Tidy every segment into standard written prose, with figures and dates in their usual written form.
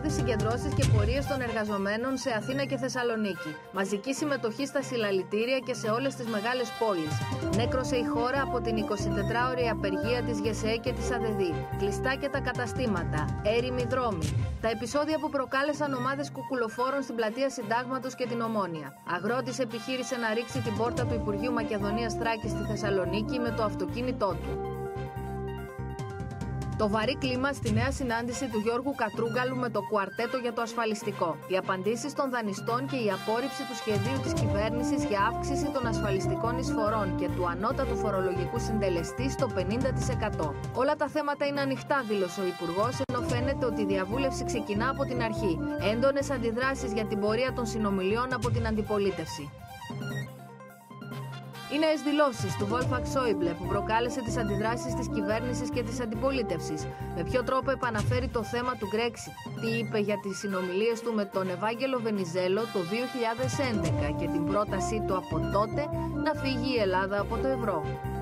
πρώτες συγκεντρώσεις και πορείες των εργαζομένων σε Αθήνα και Θεσσαλονίκη. Μαζική συμμετοχή στα συλλαλητήρια και σε όλες τις μεγάλες πόλεις. Νέκρωσε η χώρα από την 24ωρη απεργία της ΓΕΣΕ και της ΑΔΔ. Κλειστά και τα καταστήματα. Έρημοι δρόμοι. Τα επεισόδια που προκάλεσαν ομάδες κουκουλοφόρων στην πλατεία Συντάγματος και την Ομόνια. Αγρότης επιχείρησε να ρίξει την πόρτα του Υπουργείου Μακεδονίας Θράκης στη Θεσσαλονίκη με το αυτοκίνητό του. Το βαρύ κλίμα στη νέα συνάντηση του Γιώργου Κατρούγκαλου με το κουαρτέτο για το ασφαλιστικό. Οι απαντήσεις των δανειστών και η απόρριψη του σχεδίου της κυβέρνησης για αύξηση των ασφαλιστικών εισφορών και του ανώτατου φορολογικού συντελεστή στο 50%. Όλα τα θέματα είναι ανοιχτά, δήλωσε ο Υπουργός, ενώ φαίνεται ότι η διαβούλευση ξεκινά από την αρχή. Έντονες αντιδράσεις για την πορεία των συνομιλιών από την αντιπολίτευση. Οι νέες δηλώσεις του Wolfgang Schäuble που προκάλεσε τις αντιδράσεις της κυβέρνησης και της αντιπολίτευσης. Με ποιο τρόπο επαναφέρει το θέμα του Brexit. Τι είπε για τις συνομιλίες του με τον Ευάγγελο Βενιζέλο το 2011 και την πρότασή του από τότε να φύγει η Ελλάδα από το ευρώ.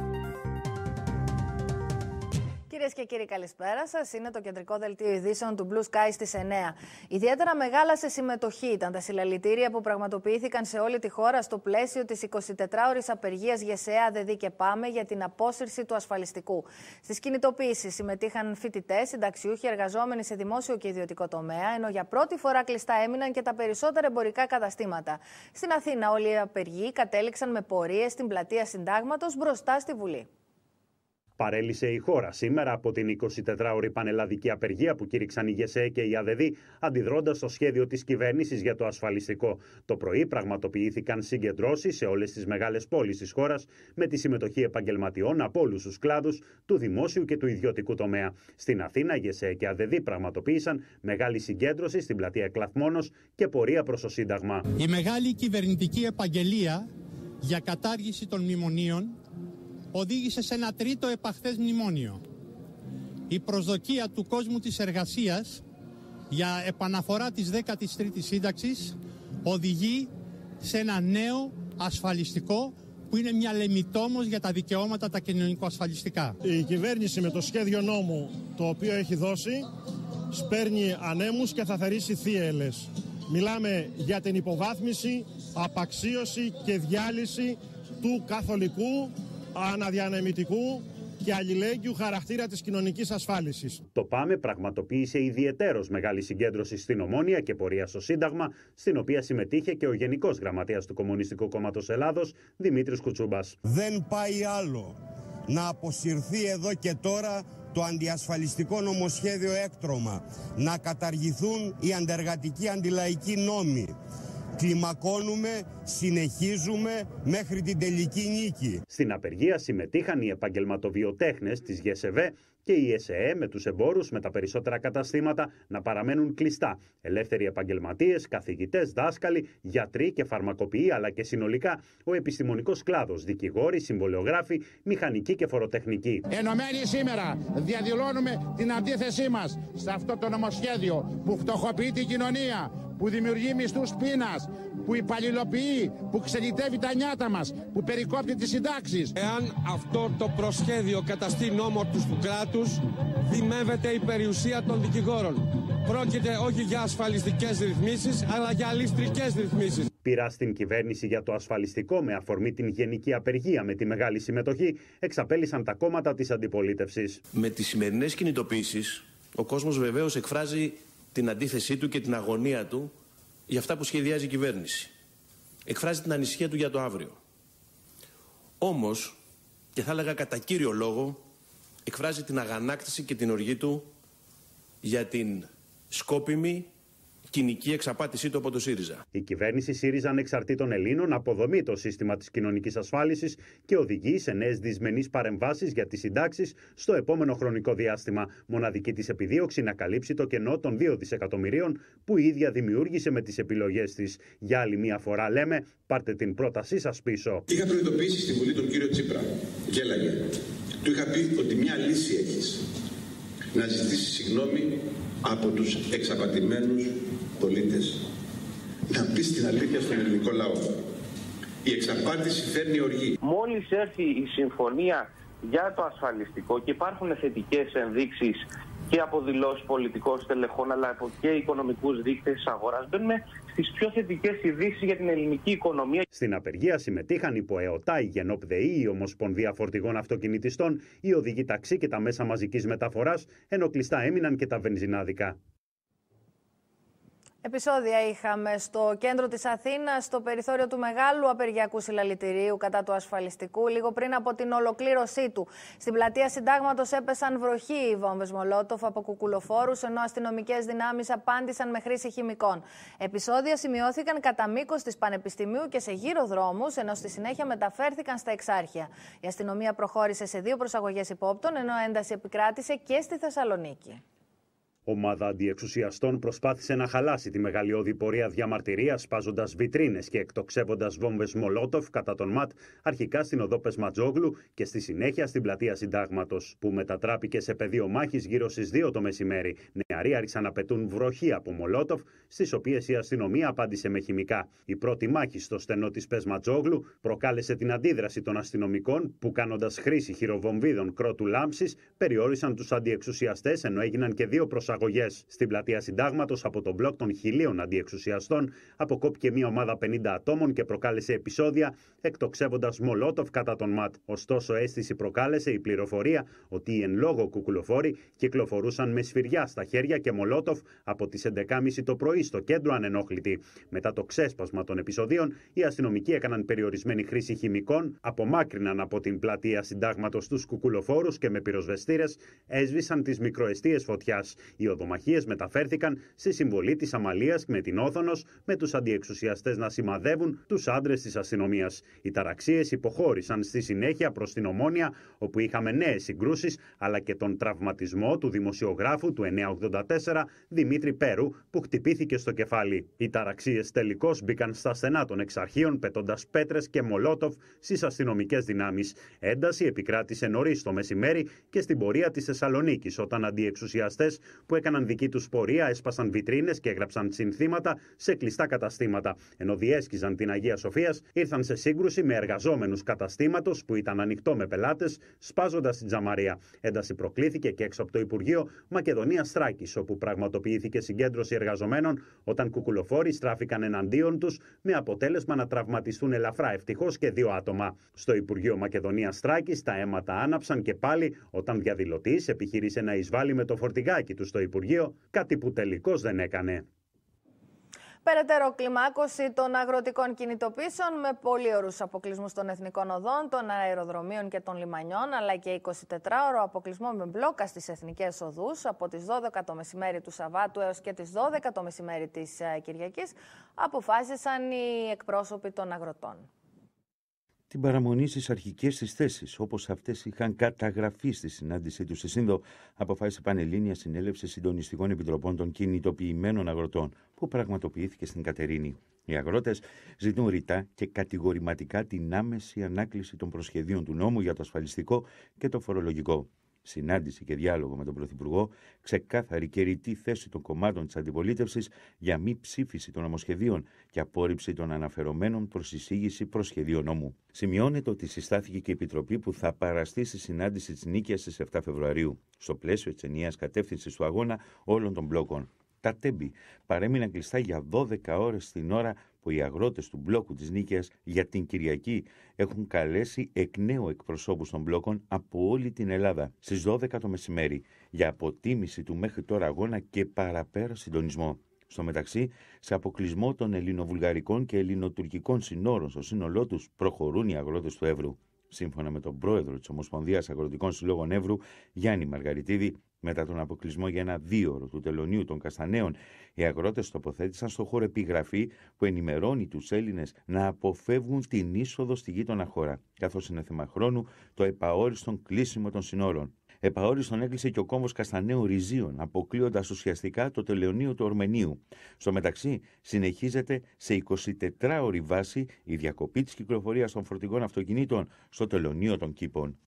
Κυρίες και κύριοι, καλησπέρα σας. Είναι το κεντρικό δελτίο ειδήσεων του Blue Sky στις 9. Ιδιαίτερα μεγάλα σε συμμετοχή ήταν τα συλλαλητήρια που πραγματοποιήθηκαν σε όλη τη χώρα στο πλαίσιο της 24ωρης απεργίας ΓΕΣΕ, ΑΔΔ και ΠΑΜΕ για την απόσυρση του ασφαλιστικού. Στις κινητοποιήσεις συμμετείχαν φοιτητές, συνταξιούχοι, εργαζόμενοι σε δημόσιο και ιδιωτικό τομέα, ενώ για πρώτη φορά κλειστά έμειναν και τα περισσότερα εμπορικά καταστήματα. Στην Αθήνα, όλοι οι απεργοί κατέληξαν με πορείες στην πλατεία Συντάγματος μπροστά στη Βουλή. Παρέλυσε η χώρα σήμερα από την 24ωρη πανελλαδική απεργία που κήρυξαν η ΓΕΣΕ και η ΑΔΔ, αντιδρώντας στο σχέδιο της κυβέρνησης για το ασφαλιστικό. Το πρωί πραγματοποιήθηκαν συγκεντρώσεις σε όλες τις μεγάλες πόλεις της χώρας, με τη συμμετοχή επαγγελματιών από όλους τους κλάδους του δημόσιου και του ιδιωτικού τομέα. Στην Αθήνα, ΓΕΣΕ και ΑΔΔ πραγματοποίησαν μεγάλη συγκέντρωση στην πλατεία Εκλαθμόνος και πορεία προς το Σύνταγμα. Η μεγάλη κυβερνητική επαγγελία για κατάργηση των μνημονίων οδήγησε σε ένα τρίτο επαχθές μνημόνιο. Η προσδοκία του κόσμου της εργασίας για επαναφορά της 13ης σύνταξης οδηγεί σε ένα νέο ασφαλιστικό που είναι μια λεμιτόμος για τα δικαιώματα τα κοινωνικοασφαλιστικά. Η κυβέρνηση με το σχέδιο νόμου το οποίο έχει δώσει σπέρνει ανέμους και θα θερήσει θύελλες. Μιλάμε για την υποβάθμιση, απαξίωση και διάλυση του καθολικού, αναδιανεμητικού και αλληλέγγυου χαρακτήρα της κοινωνικής ασφάλισης. Το ΠΑΜΕ πραγματοποίησε ιδιαιτέρως μεγάλη συγκέντρωση στην Ομόνια και πορεία στο Σύνταγμα, στην οποία συμμετείχε και ο Γενικός Γραμματέας του Κομμουνιστικού Κόμματος Ελλάδος, Δημήτρης Κουτσούμπας. Δεν πάει άλλο να αποσυρθεί εδώ και τώρα το αντιασφαλιστικό νομοσχέδιο έκτρωμα, να καταργηθούν οι αντεργατικοί αντιλαϊκοί νόμοι. Κλιμακώνουμε, συνεχίζουμε μέχρι την τελική νίκη. Στην απεργία συμμετείχαν οι επαγγελματοβιοτέχνες της ΓΕΣΕΒΕ και η ΕΣΕΕ, με τους εμπόρους με τα περισσότερα καταστήματα να παραμένουν κλειστά. Ελεύθεροι επαγγελματίες, καθηγητές, δάσκαλοι, γιατροί και φαρμακοποιοί, αλλά και συνολικά ο επιστημονικός κλάδος, δικηγόροι, συμβολιογράφοι, μηχανικοί και φοροτεχνικοί. Ενωμένοι σήμερα διαδηλώνουμε την αντίθεσή μας σε αυτό το νομοσχέδιο που φτωχοποιεί την κοινωνία, που δημιουργεί μισθούς πείνας, που υπαλληλοποιεί, που ξενιτεύει τα νιάτα μας, που περικόπτει τις συντάξεις. Εάν αυτό το προσχέδιο καταστεί νόμο του κράτους, δημεύεται η περιουσία των δικηγόρων. Πρόκειται όχι για ασφαλιστικές ρυθμίσεις, αλλά για ληστρικές ρυθμίσεις. Πειρά στην κυβέρνηση για το ασφαλιστικό με αφορμή την γενική απεργία με τη μεγάλη συμμετοχή, εξαπέλυσαν τα κόμματα της αντιπολίτευσης. Με τις σημερινές κινητοποιήσεις, ο κόσμος βεβαίως εκφράζει την αντίθεσή του και την αγωνία του για αυτά που σχεδιάζει η κυβέρνηση. Εκφράζει την ανησυχία του για το αύριο. Όμως, και θα έλεγα κατά κύριο λόγο, εκφράζει την αγανάκτηση και την οργή του για την σκόπιμη κοινική εξαπάτησή του από το ΣΥΡΙΖΑ. Η κυβέρνηση ΣΥΡΙΖΑ Ανεξαρτήτων Ελλήνων αποδομεί το σύστημα της κοινωνικής ασφάλισης και οδηγεί σε νέες δυσμενείς παρεμβάσεις για τις συντάξεις στο επόμενο χρονικό διάστημα. Μοναδική της επιδίωξη να καλύψει το κενό των 2 δισεκατομμυρίων που η ίδια δημιούργησε με τις επιλογές της. Για άλλη μία φορά λέμε, πάρτε την πρότασή σας πίσω. Είχα προειδοποιήσει στη Βουλή τον κύριο Τσίπρα και έλεγε, του είχα πει ότι μια λύση έχεις. Να ζητήσει συγγνώμη από τους εξαπατημένους πολίτες. Να πεις την αλήθεια στον ελληνικό λαό. Η εξαπάτηση φέρνει οργή. Μόλις έρθει η συμφωνία για το ασφαλιστικό και υπάρχουν θετικές ενδείξεις και από δηλώσεις πολιτικών στελεχών αλλά και οικονομικούς δείκτες της αγοράς. Μπαίνουμε στις πιο θετικές ειδήσεις για την ελληνική οικονομία. Στην απεργία συμμετείχαν υπό ΕΟΤΑ, η ΓΕΝΟΠ-ΔΕΗ, η Ομοσπονδία Φορτηγών Αυτοκινητιστών, οι οδηγοί ταξί και τα μέσα μαζικής μεταφοράς, ενώ κλειστά έμειναν και τα βενζινάδικα. Επεισόδια είχαμε στο κέντρο της Αθήνας, στο περιθώριο του μεγάλου απεργιακού συλλαλητηρίου κατά του ασφαλιστικού, λίγο πριν από την ολοκλήρωσή του. Στην πλατεία Συντάγματος έπεσαν βροχή οι βόμβες Μολότοφ από κουκουλοφόρους, ενώ αστυνομικές δυνάμεις απάντησαν με χρήση χημικών. Επεισόδια σημειώθηκαν κατά μήκος της Πανεπιστημίου και σε γύρω δρόμους, ενώ στη συνέχεια μεταφέρθηκαν στα Εξάρχεια. Η αστυνομία προχώρησε σε 2 προσαγωγές υπόπτων, ενώ ένταση επικράτησε και στη Θεσσαλονίκη. Ομάδα αντιεξουσιαστών προσπάθησε να χαλάσει τη μεγαλειώδη πορεία διαμαρτυρίας, σπάζοντας βιτρίνες και εκτοξεύοντας βόμβες Μολότοφ κατά τον ΜΑΤ, αρχικά στην οδό Πεσματζόγλου και στη συνέχεια στην πλατεία Συντάγματος, που μετατράπηκε σε πεδίο μάχης γύρω στις 2 το μεσημέρι. Νεαροί άρχισαν να πετούν βροχή από Μολότοφ, στις οποίες η αστυνομία απάντησε με χημικά. Η πρώτη μάχη στο στενό της Πεσματζόγλου προκάλεσε την αντίδραση των αστυνομικών, που κάνοντας χρήση χειροβομβίδων κρότου λάμψης, περιόρισαν τους αντιεξουσιαστές, ενώ έγιναν και 2 προσαγωγές. Στην πλατεία Συντάγματος από τον μπλοκ των 1000 αντιεξουσιαστών αποκόπηκε μια ομάδα 50 ατόμων και προκάλεσε επεισόδια εκτοξεύοντας Μολότοφ κατά τον ΜΑΤ. Ωστόσο, αίσθηση προκάλεσε η πληροφορία ότι οι εν λόγω κουκουλοφόροι κυκλοφορούσαν με σφυριά στα χέρια και Μολότοφ από τις 11.30 το πρωί στο κέντρο ανενόχλητοι. Μετά το ξέσπασμα των επεισοδίων, οι αστυνομικοί έκαναν περιορισμένη χρήση χημικών, απομάκρυναν από την πλατεία Συντάγματος τους κουκουλοφόρους και με πυροσβεστήρες έσβησαν τις μικροαιστείες φωτιάς. Οι οδομαχίες μεταφέρθηκαν στη συμβολή της Αμαλίας με την Όθωνος, με τους αντιεξουσιαστές να σημαδεύουν τους άντρες της αστυνομίας. Οι ταραξίες υποχώρησαν στη συνέχεια προς την Ομόνια, όπου είχαμε νέες συγκρούσεις, αλλά και τον τραυματισμό του δημοσιογράφου του 984 Δημήτρη Πέρου, που χτυπήθηκε στο κεφάλι. Οι ταραξίες τελικώς μπήκαν στα στενά των Εξαρχείων, πετώντας πέτρες και Μολότοφ στις αστυνομικές δυνάμεις. Ένταση επικράτησε νωρίς το μεσημέρι και στην πορεία της Θεσσαλονίκης, όταν αντιεξουσιαστές που έκαναν δική τους πορεία έσπασαν βιτρίνες και έγραψαν συνθήματα σε κλειστά καταστήματα. Ενώ διέσχιζαν την Αγία Σοφίας, ήρθαν σε σύγκρουση με εργαζόμενους καταστήματος που ήταν ανοιχτό με πελάτες, σπάζοντας την τζαμαρία. Ένταση προκλήθηκε και έξω από το Υπουργείο Μακεδονίας Θράκης, όπου πραγματοποιήθηκε συγκέντρωση εργαζομένων όταν κουκουλοφόροι στράφηκαν εναντίον τους, με αποτέλεσμα να τραυματιστούν ελαφρά ευτυχώς και 2 άτομα. Στο Υπουργείο Μακεδονίας Θράκης τα αίματα άναψαν και πάλι όταν διαδηλωτής επιχείρησε να εισβάλλει με το φορτηγάκι του στο Υπουργείο, κάτι που τελικώς δεν έκανε. Περαιτέρω κλιμάκωση των αγροτικών κινητοποίησεων με πολύωρους αποκλεισμούς των εθνικών οδών, των αεροδρομίων και των λιμανιών, αλλά και 24ωρο αποκλεισμό με μπλόκα στις εθνικές οδούς από τις 12 το μεσημέρι του Σαββάτου έως και τις 12 το μεσημέρι της Κυριακής, αποφάσισαν οι εκπρόσωποι των αγροτών. Την παραμονή στις αρχικές της θέσεις, όπως αυτές είχαν καταγραφεί στη συνάντησή του στη Σύνδο, αποφάσισε Πανελλήνια Συνέλευση Συντονιστικών Επιτροπών των Κινητοποιημένων Αγροτών, που πραγματοποιήθηκε στην Κατερίνη. Οι αγρότες ζητούν ρητά και κατηγορηματικά την άμεση ανάκληση των προσχεδίων του νόμου για το ασφαλιστικό και το φορολογικό. Συνάντηση και διάλογο με τον Πρωθυπουργό, ξεκάθαρη και ρητή θέση των κομμάτων της αντιπολίτευσης για μη ψήφιση των νομοσχεδίων και απόρριψη των αναφερομένων προς εισήγηση προσχεδίων νόμου. Σημειώνεται ότι συστάθηκε και η Επιτροπή που θα παραστεί στη συνάντηση της Νίκαιας στις 7 Φεβρουαρίου, στο πλαίσιο της ενιαίας κατεύθυνσης του αγώνα όλων των μπλόκων. Τα τέμπη παρέμειναν κλειστά για 12 ώρες την ώρα που οι αγρότες του μπλόκου της Νίκαιας για την Κυριακή έχουν καλέσει εκ νέου εκπροσώπους των μπλόκων από όλη την Ελλάδα στις 12 το μεσημέρι για αποτίμηση του μέχρι τώρα αγώνα και παραπέρα συντονισμό. Στο μεταξύ, σε αποκλεισμό των ελληνοβουλγαρικών και ελληνοτουρκικών συνόρων στο σύνολό τους προχωρούν οι αγρότες του Εύρου. Σύμφωνα με τον πρόεδρο της Ομοσπονδίας Αγροτικών Συλλόγων Εύρου, Γιάννη Μαργαριτίδη, μετά τον αποκλεισμό για ένα 2ωρο του τελωνίου των Κασταναίων, οι αγρότες τοποθέτησαν στο χώρο επιγραφή που ενημερώνει τους Έλληνες να αποφεύγουν την είσοδο στη γείτονα χώρα, καθώς είναι θέμα χρόνου το επαόριστον κλείσιμο των συνόρων. Επαόριστον έκλεισε και ο κόμβος Κασταναίου Ριζίων, αποκλείοντας ουσιαστικά το τελεωνείο του Ορμενίου. Στο μεταξύ, συνεχίζεται σε 24ωρη βάση η διακοπή της κυκλοφορίας των φορτηγών αυτοκινήτων στο τελεωνείο των Κήπων.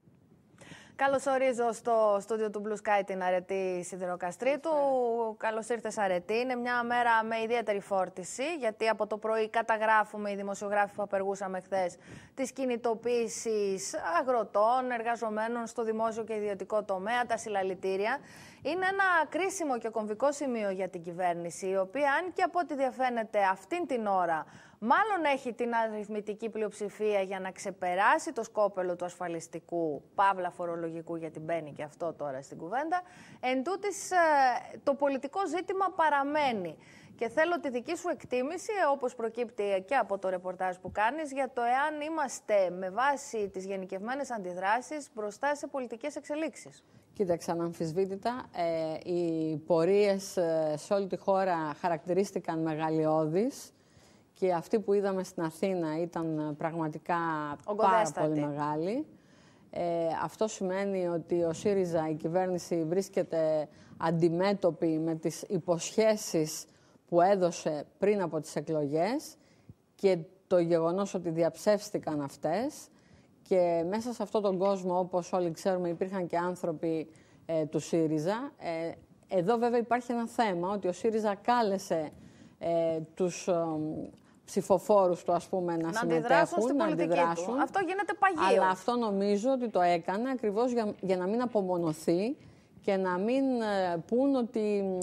Καλωσορίζω στο στούντιο του Blue Sky την Αρετή Σιδηροκαστρίτου. Καλώς ήρθες, Αρετή. Είναι μια μέρα με ιδιαίτερη φόρτιση, γιατί από το πρωί καταγράφουμε οι δημοσιογράφοι που απεργούσαμε χθες τις κινητοποίησεις αγροτών, εργαζομένων στο δημόσιο και ιδιωτικό τομέα, τα συλλαλητήρια. Είναι ένα κρίσιμο και κομβικό σημείο για την κυβέρνηση, η οποία, αν και από ό,τι διαφαίνεται αυτήν την ώρα, μάλλον έχει την αριθμητική πλειοψηφία για να ξεπεράσει το σκόπελο του ασφαλιστικού, παύλα φορολογικού, γιατί μπαίνει και αυτό τώρα στην κουβέντα, εντούτοις το πολιτικό ζήτημα παραμένει. Και θέλω τη δική σου εκτίμηση, όπως προκύπτει και από το ρεπορτάζ που κάνεις, για το εάν είμαστε με βάση τις γενικευμένες αντιδράσεις μπροστά σε πολιτικές εξελίξεις. Κοίταξε, αναμφισβήτητα, οι πορείες σε όλη τη χώρα χαρακτηρίστηκαν μεγαλειώδεις και αυτή που είδαμε στην Αθήνα ήταν πραγματικά πάρα πολύ μεγάλη. Αυτό σημαίνει ότι ο ΣΥΡΙΖΑ, η κυβέρνηση, βρίσκεται αντιμέτωπη με τις υποσχέσεις που έδωσε πριν από τις εκλογές και το γεγονός ότι διαψεύστηκαν αυτές. Και μέσα σε αυτόν τον κόσμο, όπως όλοι ξέρουμε, υπήρχαν και άνθρωποι του ΣΥΡΙΖΑ. Εδώ βέβαια υπάρχει ένα θέμα, ότι ο ΣΥΡΙΖΑ κάλεσε τους ψηφοφόρους του, ας πούμε, να συμμετέχουν, να αντιδράσουν. Αυτό γίνεται παγίως. Αλλά αυτό νομίζω ότι το έκανε ακριβώς για να μην απομονωθεί και να μην πούν ότι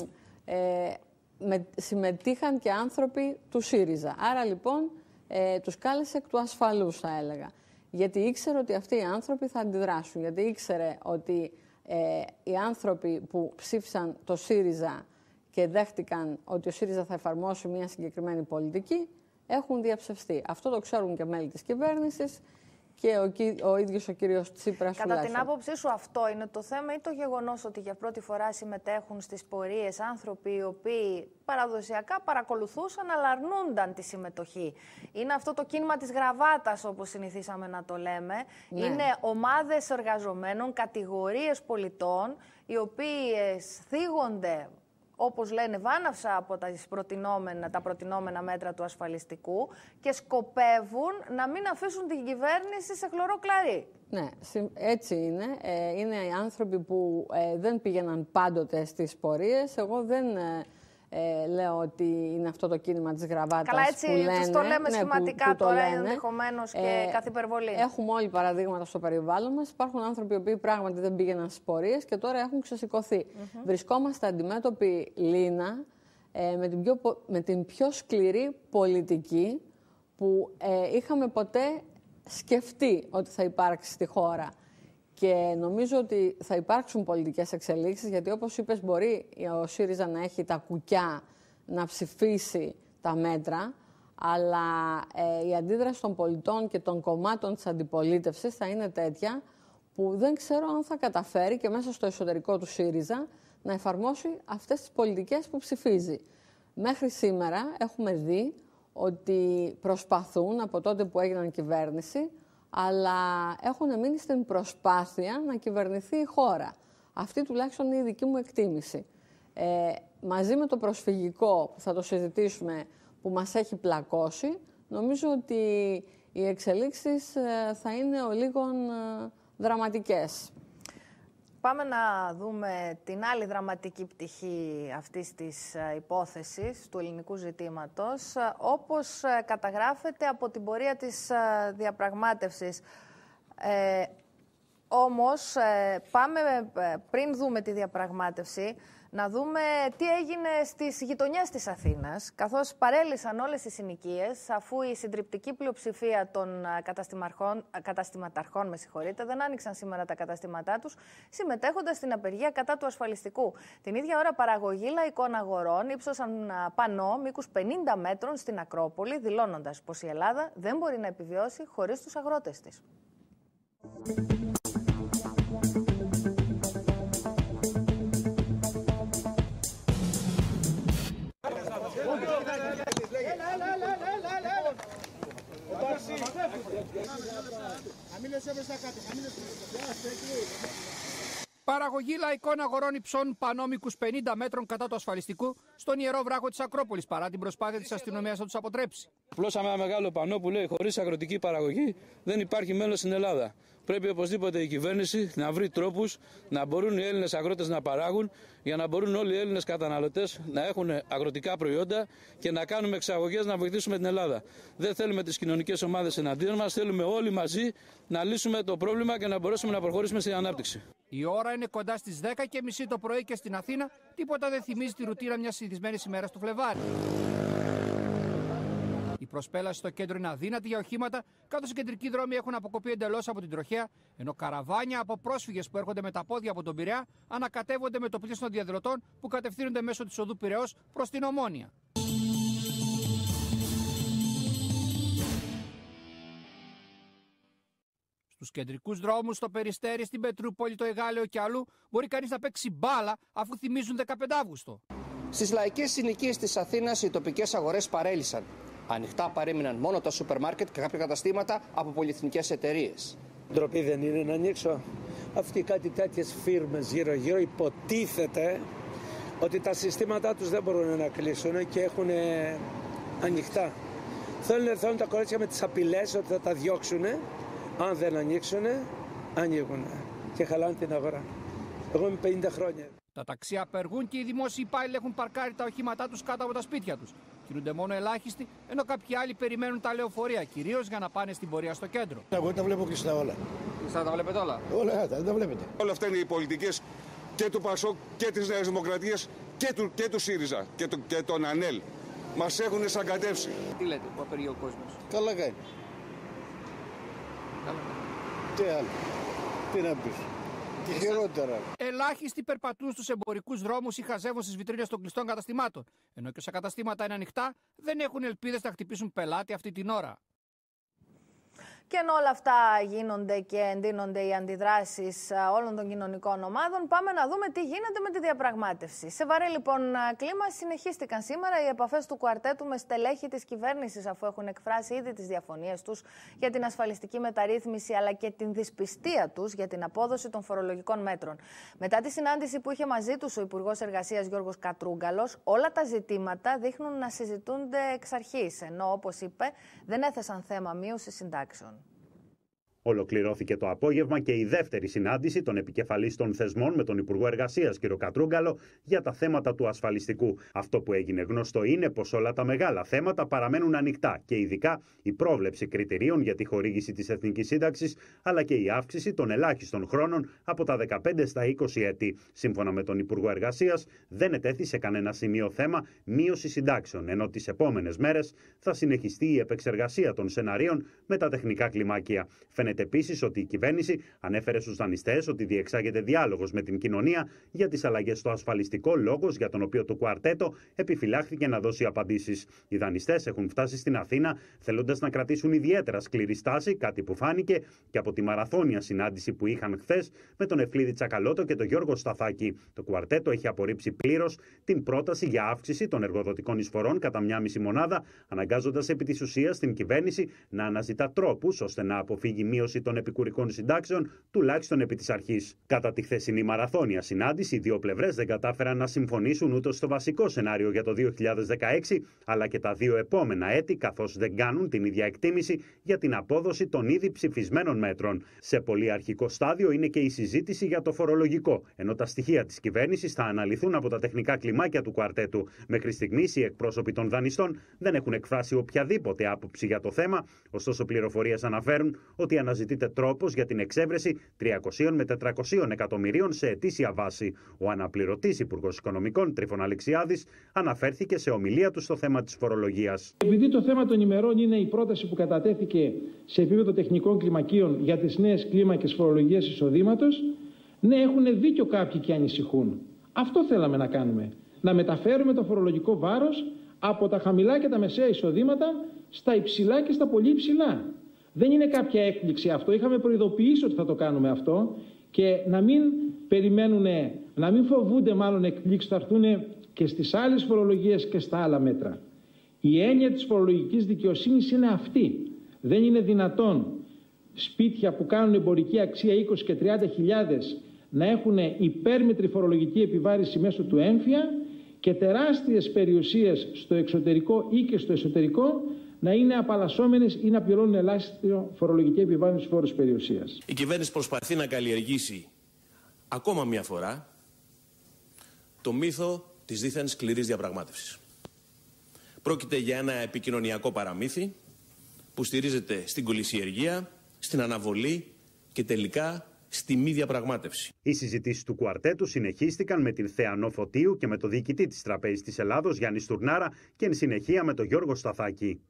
συμμετείχαν και άνθρωποι του ΣΥΡΙΖΑ. Άρα λοιπόν τους κάλεσε εκ του ασφαλούς, θα έλεγα. Γιατί ήξερε ότι αυτοί οι άνθρωποι θα αντιδράσουν. Γιατί ήξερε ότι οι άνθρωποι που ψήφισαν το ΣΥΡΙΖΑ και δέχτηκαν ότι ο ΣΥΡΙΖΑ θα εφαρμόσει μια συγκεκριμένη πολιτική, έχουν διαψευστεί. Αυτό το ξέρουν και μέλη της κυβέρνησης και ο ίδιος ο κύριος Τσίπρας. Κατά την άποψή σου, αυτό είναι το θέμα ή το γεγονός ότι για πρώτη φορά συμμετέχουν στις πορείες άνθρωποι οι οποίοι παραδοσιακά παρακολουθούσαν αλλά αρνούνταν τη συμμετοχή? Είναι αυτό το κίνημα της γραβάτας, όπως συνηθίσαμε να το λέμε. Ναι. Είναι ομάδες εργαζομένων, κατηγορίες πολιτών, οι οποίες θίγονται, όπως λένε, βάναυσα από τα προτινόμενα μέτρα του ασφαλιστικού και σκοπεύουν να μην αφήσουν την κυβέρνηση σε χλωρό κλαρί. Ναι, έτσι είναι. Είναι οι άνθρωποι που δεν πήγαιναν πάντοτε στις πορείες. Εγώ δεν λέω ότι είναι αυτό το κίνημα της γραβάτας. Καλά, έτσι που λένε, τους το λέμε σχηματικά που τώρα, ενδεχομένως και καθ' υπερβολή. Έχουμε όλοι παραδείγματα στο περιβάλλον μας. Υπάρχουν άνθρωποι οι οποίοι πράγματι δεν πήγαιναν στις πορείες και τώρα έχουν ξεσηκωθεί. Βρισκόμαστε αντιμέτωποι, Λίνα, με την πιο σκληρή πολιτική που είχαμε ποτέ σκεφτεί ότι θα υπάρξει στη χώρα. Και νομίζω ότι θα υπάρξουν πολιτικές εξελίξεις, γιατί όπως είπες, μπορεί ο ΣΥΡΙΖΑ να έχει τα κουκιά να ψηφίσει τα μέτρα, αλλά η αντίδραση των πολιτών και των κομμάτων της αντιπολίτευσης θα είναι τέτοια που δεν ξέρω αν θα καταφέρει και μέσα στο εσωτερικό του ΣΥΡΙΖΑ να εφαρμόσει αυτές τις πολιτικές που ψηφίζει. Μέχρι σήμερα έχουμε δει ότι προσπαθούν από τότε που έγιναν κυβέρνηση, αλλά έχουν μείνει στην προσπάθεια να κυβερνηθεί η χώρα. Αυτή τουλάχιστον είναι η δική μου εκτίμηση. Μαζί με το προσφυγικό που θα το συζητήσουμε, που μας έχει πλακώσει, νομίζω ότι οι εξελίξεις θα είναι ολίγων δραματικές. Πάμε να δούμε την άλλη δραματική πτυχή αυτής της υπόθεσης, του ελληνικού ζητήματος, όπως καταγράφεται από την πορεία της διαπραγμάτευσης. Όμως, πάμε πριν δούμε τη διαπραγμάτευση, να δούμε τι έγινε στις γειτονιές της Αθήνας, καθώς παρέλυσαν όλες οι συνοικίες, αφού η συντριπτική πλειοψηφία των καταστηματαρχών δεν άνοιξαν σήμερα τα καταστήματά τους, συμμετέχοντας στην απεργία κατά του ασφαλιστικού. Την ίδια ώρα, παραγωγή λαϊκών αγορών ύψωσαν πανό μήκους 50 μέτρων στην Ακρόπολη, δηλώνοντας πως η Ελλάδα δεν μπορεί να επιβιώσει χωρίς τους αγρότες της. Παραγωγή λαϊκών αγορών υψών πανόμικους 50 μέτρων κατά του ασφαλιστικού στον ιερό βράχο της Ακρόπολης, παρά την προσπάθεια της αστυνομίας να τους αποτρέψει. Πλώσαμε ένα μεγάλο πανό που λέει: χωρίς αγροτική παραγωγή δεν υπάρχει μέλλον στην Ελλάδα. Πρέπει οπωσδήποτε η κυβέρνηση να βρει τρόπους να μπορούν οι Έλληνες αγρότες να παράγουν, για να μπορούν όλοι οι Έλληνες καταναλωτές να έχουν αγροτικά προϊόντα και να κάνουμε εξαγωγές, να βοηθήσουμε την Ελλάδα. Δεν θέλουμε τις κοινωνικές ομάδες εναντίον μας, θέλουμε όλοι μαζί να λύσουμε το πρόβλημα και να μπορέσουμε να προχωρήσουμε στην ανάπτυξη. Η ώρα είναι κοντά στις 10:30 το πρωί και στην Αθήνα τίποτα δεν θυμίζει τη ρουτίνα μιας συνηθισμένης ημέρας του Φλεβάρι. Η προσπέλαση στο κέντρο είναι αδύνατη για οχήματα, καθώς οι κεντρικοί δρόμοι έχουν αποκοπεί εντελώς από την τροχέα, ενώ καραβάνια από πρόσφυγες που έρχονται με τα πόδια από τον Πειραιά ανακατεύονται με το πλήθος των διαδηλωτών που κατευθύνονται μέσω της οδού Πειραιώς προς την Ομόνοια. Στους κεντρικούς δρόμους, στο Περιστέρι, στην Πετρούπολη, το Εγάλεο και αλλού μπορεί κανείς να παίξει μπάλα αφού θυμίζουν 15 Αύγουστο. Στις λαϊκές συνοικίες της Αθήνας οι τοπικές αγορές παρέλυσαν. Ανοιχτά παρέμειναν μόνο τα σούπερ μάρκετ και κάποια καταστήματα από πολυεθνικές εταιρείες. Ντροπή δεν είναι να ανοίξω. Αυτοί κάτι τέτοιες φίρμες γύρω-γύρω υποτίθεται ότι τα συστήματά τους δεν μπορούν να κλείσουν και έχουν ανοιχτά. Θέλουν τα κορίτσια με τις απειλές ότι θα τα διώξουν. Αν δεν ανοίξουν, ανοίγουν και χαλάνε την αγορά. Εγώ είμαι 50 χρόνια. Τα ταξί απεργούν και οι δημόσιοι υπάλληλοι έχουν παρκάρει τα οχήματά τους κάτω από τα σπίτια τους. Κινούνται μόνο ελάχιστοι, ενώ κάποιοι άλλοι περιμένουν τα λεωφορεία, κυρίως για να πάνε στην πορεία στο κέντρο. Εγώ τα βλέπω κλειστά όλα. Κλειστά τα βλέπετε όλα? Όλα τα βλέπετε. Όλα αυτά είναι οι πολιτικές και του ΠΑΣΟΚ και της Νέας Δημοκρατίας και του ΣΥΡΙΖΑ και των ΑΝΕΛ. Μας έχουν σαγκατεύσει. Τι λέτε, που απεργεί ο κόσμος? Καλά κάνει. Τι άλλο, τι να πεις. Και χειρότερα. Ελάχιστοι περπατούν στους εμπορικούς δρόμους ή χαζεύουν στις βιτρίνες των κλειστών καταστημάτων. Ενώ και όσα καταστήματα είναι ανοιχτά, δεν έχουν ελπίδες να χτυπήσουν πελάτη αυτή την ώρα. Και ενώ όλα αυτά γίνονται και εντείνονται οι αντιδράσεις όλων των κοινωνικών ομάδων, πάμε να δούμε τι γίνεται με τη διαπραγμάτευση. Σε βαρύ λοιπόν κλίμα συνεχίστηκαν σήμερα οι επαφές του κουαρτέτου με στελέχη της κυβέρνησης, αφού έχουν εκφράσει ήδη τις διαφωνίες τους για την ασφαλιστική μεταρρύθμιση αλλά και την δυσπιστία τους για την απόδοση των φορολογικών μέτρων. Μετά τη συνάντηση που είχε μαζί τους ο Υπουργός Εργασίας Γιώργος Κατρούγκαλος, όλα τα ζητήματα δείχνουν να συζητούνται εξ αρχής, ενώ όπως είπε δεν έθεσαν θέμα μείωση συντάξεων. Ολοκληρώθηκε το απόγευμα και η δεύτερη συνάντηση των επικεφαλής των θεσμών με τον Υπουργό Εργασίας κ. Κατρούγκαλο για τα θέματα του ασφαλιστικού. Αυτό που έγινε γνωστό είναι πως όλα τα μεγάλα θέματα παραμένουν ανοιχτά και ειδικά η πρόβλεψη κριτηρίων για τη χορήγηση της Εθνικής Σύνταξης αλλά και η αύξηση των ελάχιστων χρόνων από τα 15 στα 20 έτη. Σύμφωνα με τον Υπουργό Εργασίας, δεν ετέθη σε κανένα σημείο θέμα μείωση συντάξεων, ενώ τις επόμενες μέρες θα συνεχιστεί η επεξεργασία των σεναρίων με τα τεχνικά κλιμάκια. Φαίνεται επίσης ότι η κυβέρνηση ανέφερε στους δανειστές ότι διεξάγεται διάλογος με την κοινωνία για τις αλλαγές στο ασφαλιστικό, λόγος για τον οποίο το κουαρτέτο επιφυλάχθηκε να δώσει απαντήσεις. Οι δανειστές έχουν φτάσει στην Αθήνα θέλοντας να κρατήσουν ιδιαίτερα σκληρή στάση, κάτι που φάνηκε και από τη μαραθώνια συνάντηση που είχαν χθες με τον Ευκλήδη Τσακαλώτο και τον Γιώργο Σταθάκη. Το κουαρτέτο έχει απορρίψει πλήρως την πρόταση για αύξηση των εργοδοτικών εισφορών κατά 1,5 μονάδα, αναγκάζοντας επί της ουσίας την κυβέρνηση να αναζητά τρόπους ώστε να αποφύγει μείωση των επικουρικών συντάξεων, τουλάχιστον επί της αρχής. Κατά τη χθεσινή μαραθώνια συνάντηση, οι δύο πλευρές δεν κατάφεραν να συμφωνήσουν ούτε στο βασικό σενάριο για το 2016, αλλά και τα δύο επόμενα έτη, καθώς δεν κάνουν την ίδια εκτίμηση για την απόδοση των ήδη ψηφισμένων μέτρων. Σε πολύ αρχικό στάδιο είναι και η συζήτηση για το φορολογικό, ενώ τα στοιχεία της κυβέρνησης θα αναλυθούν από τα τεχνικά κλιμάκια του κουαρτέτου. Μέχρι στιγμής, οι εκπρόσωποι των δανειστών δεν έχουν εκφράσει οποιαδήποτε άποψη για το θέμα, ωστόσο πληροφορίες αναφέρουν ότι αναζητείται τρόπος για την εξέβρεση 300 με 400 εκατομμυρίων σε ετήσια βάση. Ο αναπληρωτής Υπουργός Οικονομικών, Τρίφων Αλεξιάδης, αναφέρθηκε σε ομιλία του στο θέμα της φορολογίας. Επειδή το θέμα των ημερών είναι η πρόταση που κατατέθηκε σε επίπεδο τεχνικών κλιμακίων για τις νέες κλίμακες φορολογίας εισοδήματος, ναι, έχουν δίκιο κάποιοι και ανησυχούν. Αυτό θέλαμε να κάνουμε. Να μεταφέρουμε το φορολογικό βάρος από τα χαμηλά και τα μεσαία εισοδήματα στα υψηλά και στα πολύ υψηλά. Δεν είναι κάποια έκπληξη αυτό. Είχαμε προειδοποιήσει ότι θα το κάνουμε αυτό και να μην περιμένουν, να μην φοβούνται μάλλον εκπλήξεις που θα έρθουν και στις άλλες φορολογίες και στα άλλα μέτρα. Η έννοια της φορολογικής δικαιοσύνης είναι αυτή. Δεν είναι δυνατόν σπίτια που κάνουν εμπορική αξία 20 και 30 χιλιάδες να έχουν υπέρμετρη φορολογική επιβάρηση μέσω του έμφυα και τεράστιες περιουσίες στο εξωτερικό ή και στο εσωτερικό να είναι απαλλασσόμενες ή να πληρώνουν ελάχιστη φορολογική επιβάρυνση φόρους περιουσίας. Η κυβέρνηση προσπαθεί να καλλιεργήσει ακόμα μια φορά το μύθο της δίθεν σκληρής διαπραγμάτευσης. Πρόκειται για ένα επικοινωνιακό παραμύθι που στηρίζεται στην κολυσιεργία, στην αναβολή και τελικά στη μη διαπραγμάτευση. Οι συζητήσεις του κουαρτέτου συνεχίστηκαν με την Θεανό Φωτίου και με το διοικητή της Τραπέζης της Ελλάδος, Γιάννη Στουρνάρα, και εν συνεχεία με τον Γιώργο Σταθάκη.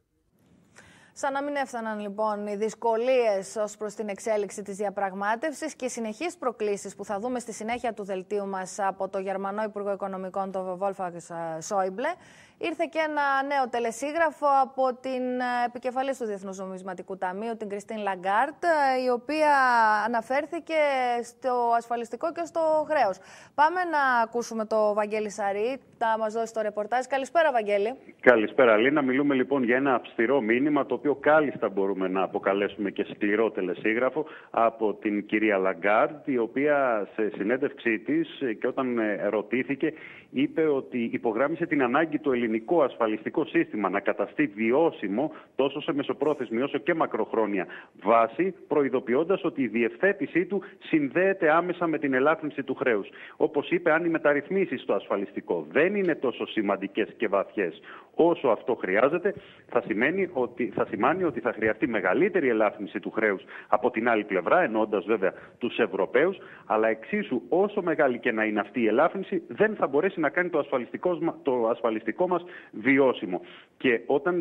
Σαν να μην έφταναν λοιπόν οι δυσκολίες ως προς την εξέλιξη της διαπραγμάτευσης και οι συνεχείς προκλήσεις που θα δούμε στη συνέχεια του δελτίου μας από το Γερμανό Υπουργό Οικονομικών, τον Wolfgang Schäuble, ήρθε και ένα νέο τελεσίγραφο από την επικεφαλής του Διεθνούς Νομισματικού Ταμείου, την Κριστίν Λαγκάρτ, η οποία αναφέρθηκε στο ασφαλιστικό και στο χρέος. Πάμε να ακούσουμε το Βαγγέλη Σαρή, θα μας δώσει το ρεπορτάζ. Καλησπέρα, Βαγγέλη. Καλησπέρα, Λίνα. Μιλούμε λοιπόν για ένα αυστηρό μήνυμα, το οποίο κάλλιστα μπορούμε να αποκαλέσουμε και σκληρό τελεσίγραφο, από την κυρία Λαγκάρτ, η οποία σε συνέντευξή της και όταν ρωτήθηκε, είπε ότι υπογράμμισε την ανάγκη το ελληνικό ασφαλιστικό σύστημα να καταστεί βιώσιμο τόσο σε μεσοπρόθεσμη όσο και μακροχρόνια βάση, προειδοποιώντας ότι η διευθέτησή του συνδέεται άμεσα με την ελάφρυνση του χρέους. Όπως είπε, αν οι μεταρρυθμίσεις στο ασφαλιστικό δεν είναι τόσο σημαντικές και βαθιές όσο αυτό χρειάζεται, θα σημάνει ότι θα χρειαστεί μεγαλύτερη ελάφρυνση του χρέους από την άλλη πλευρά, εννοώντας βέβαια τους Ευρωπαίους, αλλά εξίσου όσο μεγάλη και να είναι αυτή η ελάφρυνση, δεν θα μπορέσει να κάνει το ασφαλιστικό μας βιώσιμο. Και όταν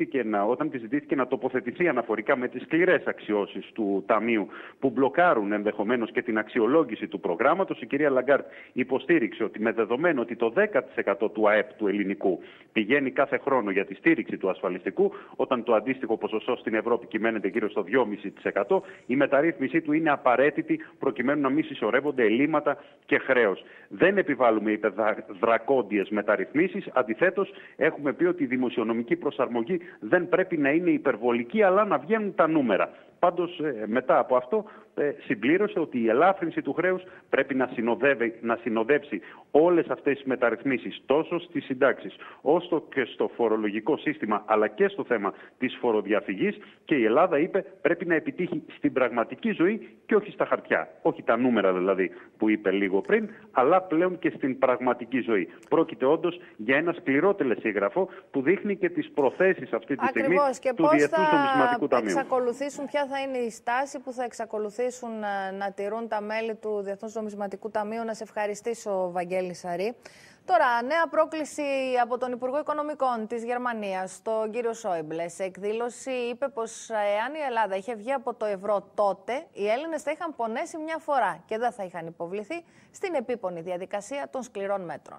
τη ζητήθηκε να τοποθετηθεί αναφορικά με τις σκληρές αξιώσεις του Ταμείου που μπλοκάρουν ενδεχομένως και την αξιολόγηση του προγράμματος, η κυρία Λαγκάρτ υποστήριξε ότι με δεδομένο ότι το 10% του ΑΕΠ του ελληνικού πηγαίνει κάθε χρόνο για τη στήριξη του ασφαλιστικού, όταν το αντίστοιχο ποσοστό στην Ευρώπη κυμαίνεται γύρω στο 2,5%, η μεταρρύθμιση του είναι απαραίτητη προκειμένου να μην συσσωρεύονται ελλείμματα και χρέος. Δεν επιβάλλουμε δρακόντιες μεταρρυθμίσεις. Αντιθέτως, έχουμε πει ότι η δημοσιονομική προσαρμογή δεν πρέπει να είναι υπερβολική, αλλά να βγαίνουν τα νούμερα. Πάντως, μετά από αυτό, συμπλήρωσε ότι η ελάφρυνση του χρέους πρέπει να συνοδεύσει όλες αυτές τις μεταρρυθμίσεις, τόσο στις συντάξεις, όσο και στο φορολογικό σύστημα, αλλά και στο θέμα της φοροδιαφυγής. Και η Ελλάδα, είπε, πρέπει να επιτύχει στην πραγματική ζωή και όχι στα χαρτιά. Όχι τα νούμερα δηλαδή που είπε λίγο πριν, αλλά πλέον και στην πραγματική ζωή. Πρόκειται όντως για ένα σκληρό τελεσίγραφο που δείχνει και τις προθέσεις αυτή τη στιγμή του Διεθνούς Νομισματικού Ταμείου. Ποια θα είναι η στάση που θα εξακολουθήσουν να τηρούν τα μέλη του Διεθνούς Νομισματικού Ταμείου? Να σε ευχαριστήσω, Βαγγέλη Σαρή. Τώρα, νέα πρόκληση από τον Υπουργό Οικονομικών της Γερμανίας, τον κύριο Schäuble. Σε εκδήλωση είπε πως εάν η Ελλάδα είχε βγει από το ευρώ, τότε οι Έλληνες θα είχαν πονέσει μια φορά και δεν θα είχαν υποβληθεί στην επίπονη διαδικασία των σκληρών μέτρων.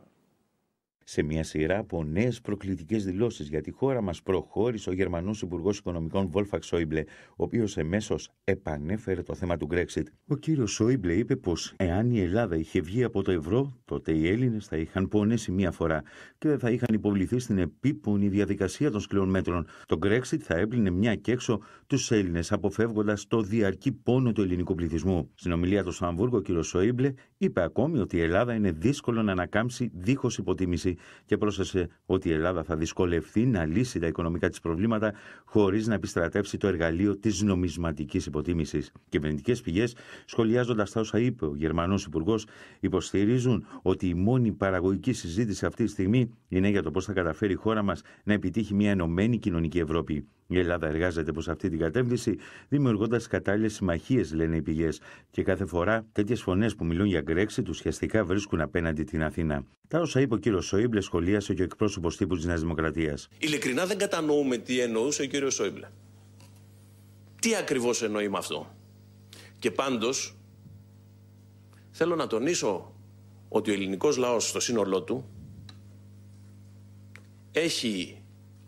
Σε μια σειρά από νέες προκλητικές δηλώσεις για τη χώρα μας προχώρησε ο Γερμανός Υπουργός Οικονομικών Wolfgang Schäuble, ο οποίος εμέσως επανέφερε το θέμα του Brexit. Ο κύριος Schäuble είπε πως εάν η Ελλάδα είχε βγει από το ευρώ, τότε οι Έλληνες θα είχαν πονέσει μία φορά και δεν θα είχαν υποβληθεί στην επίπονη διαδικασία των σκληρών μέτρων. Το Brexit θα έπλυνε μια και έξω τους Έλληνες, αποφεύγοντας το διαρκή πόνο του ελληνικού πληθυσμού. Στην ομιλία του στο Αμβούργο, ο κύριος Schäuble είπε ακόμη ότι η Ελλάδα είναι δύσκολο να ανακάμψει δίχως υποτίμηση και πρόσθεσε ότι η Ελλάδα θα δυσκολευτεί να λύσει τα οικονομικά της προβλήματα χωρίς να επιστρατεύσει το εργαλείο της νομισματικής υποτίμησης. Κυβερνητικές πηγές, σχολιάζοντας τα όσα είπε ο Γερμανός Υπουργός, υποστηρίζουν ότι η μόνη παραγωγική συζήτηση αυτή τη στιγμή είναι για το πώς θα καταφέρει η χώρα μας να επιτύχει μια ενωμένη κοινωνική Ευρώπη. Η Ελλάδα εργάζεται προς αυτή την κατεύθυνση, δημιουργώντας κατάλληλες συμμαχίες, λένε οι πηγές, και κάθε φορά τέτοιες φωνές που μιλούν για Brexit ουσιαστικά βρίσκουν απέναντι την Αθήνα. Τα όσα είπε ο κύριος Schäuble σχολίασε και ο εκπρόσωπος τύπου της Νέας Δημοκρατίας. Ειλικρινά δεν κατανοούμε τι εννοούσε ο κύριος Schäuble. Τι ακριβώς εννοεί με αυτό? Και πάντως θέλω να τονίσω ότι ο ελληνικός λαός στο σύνολό του έχει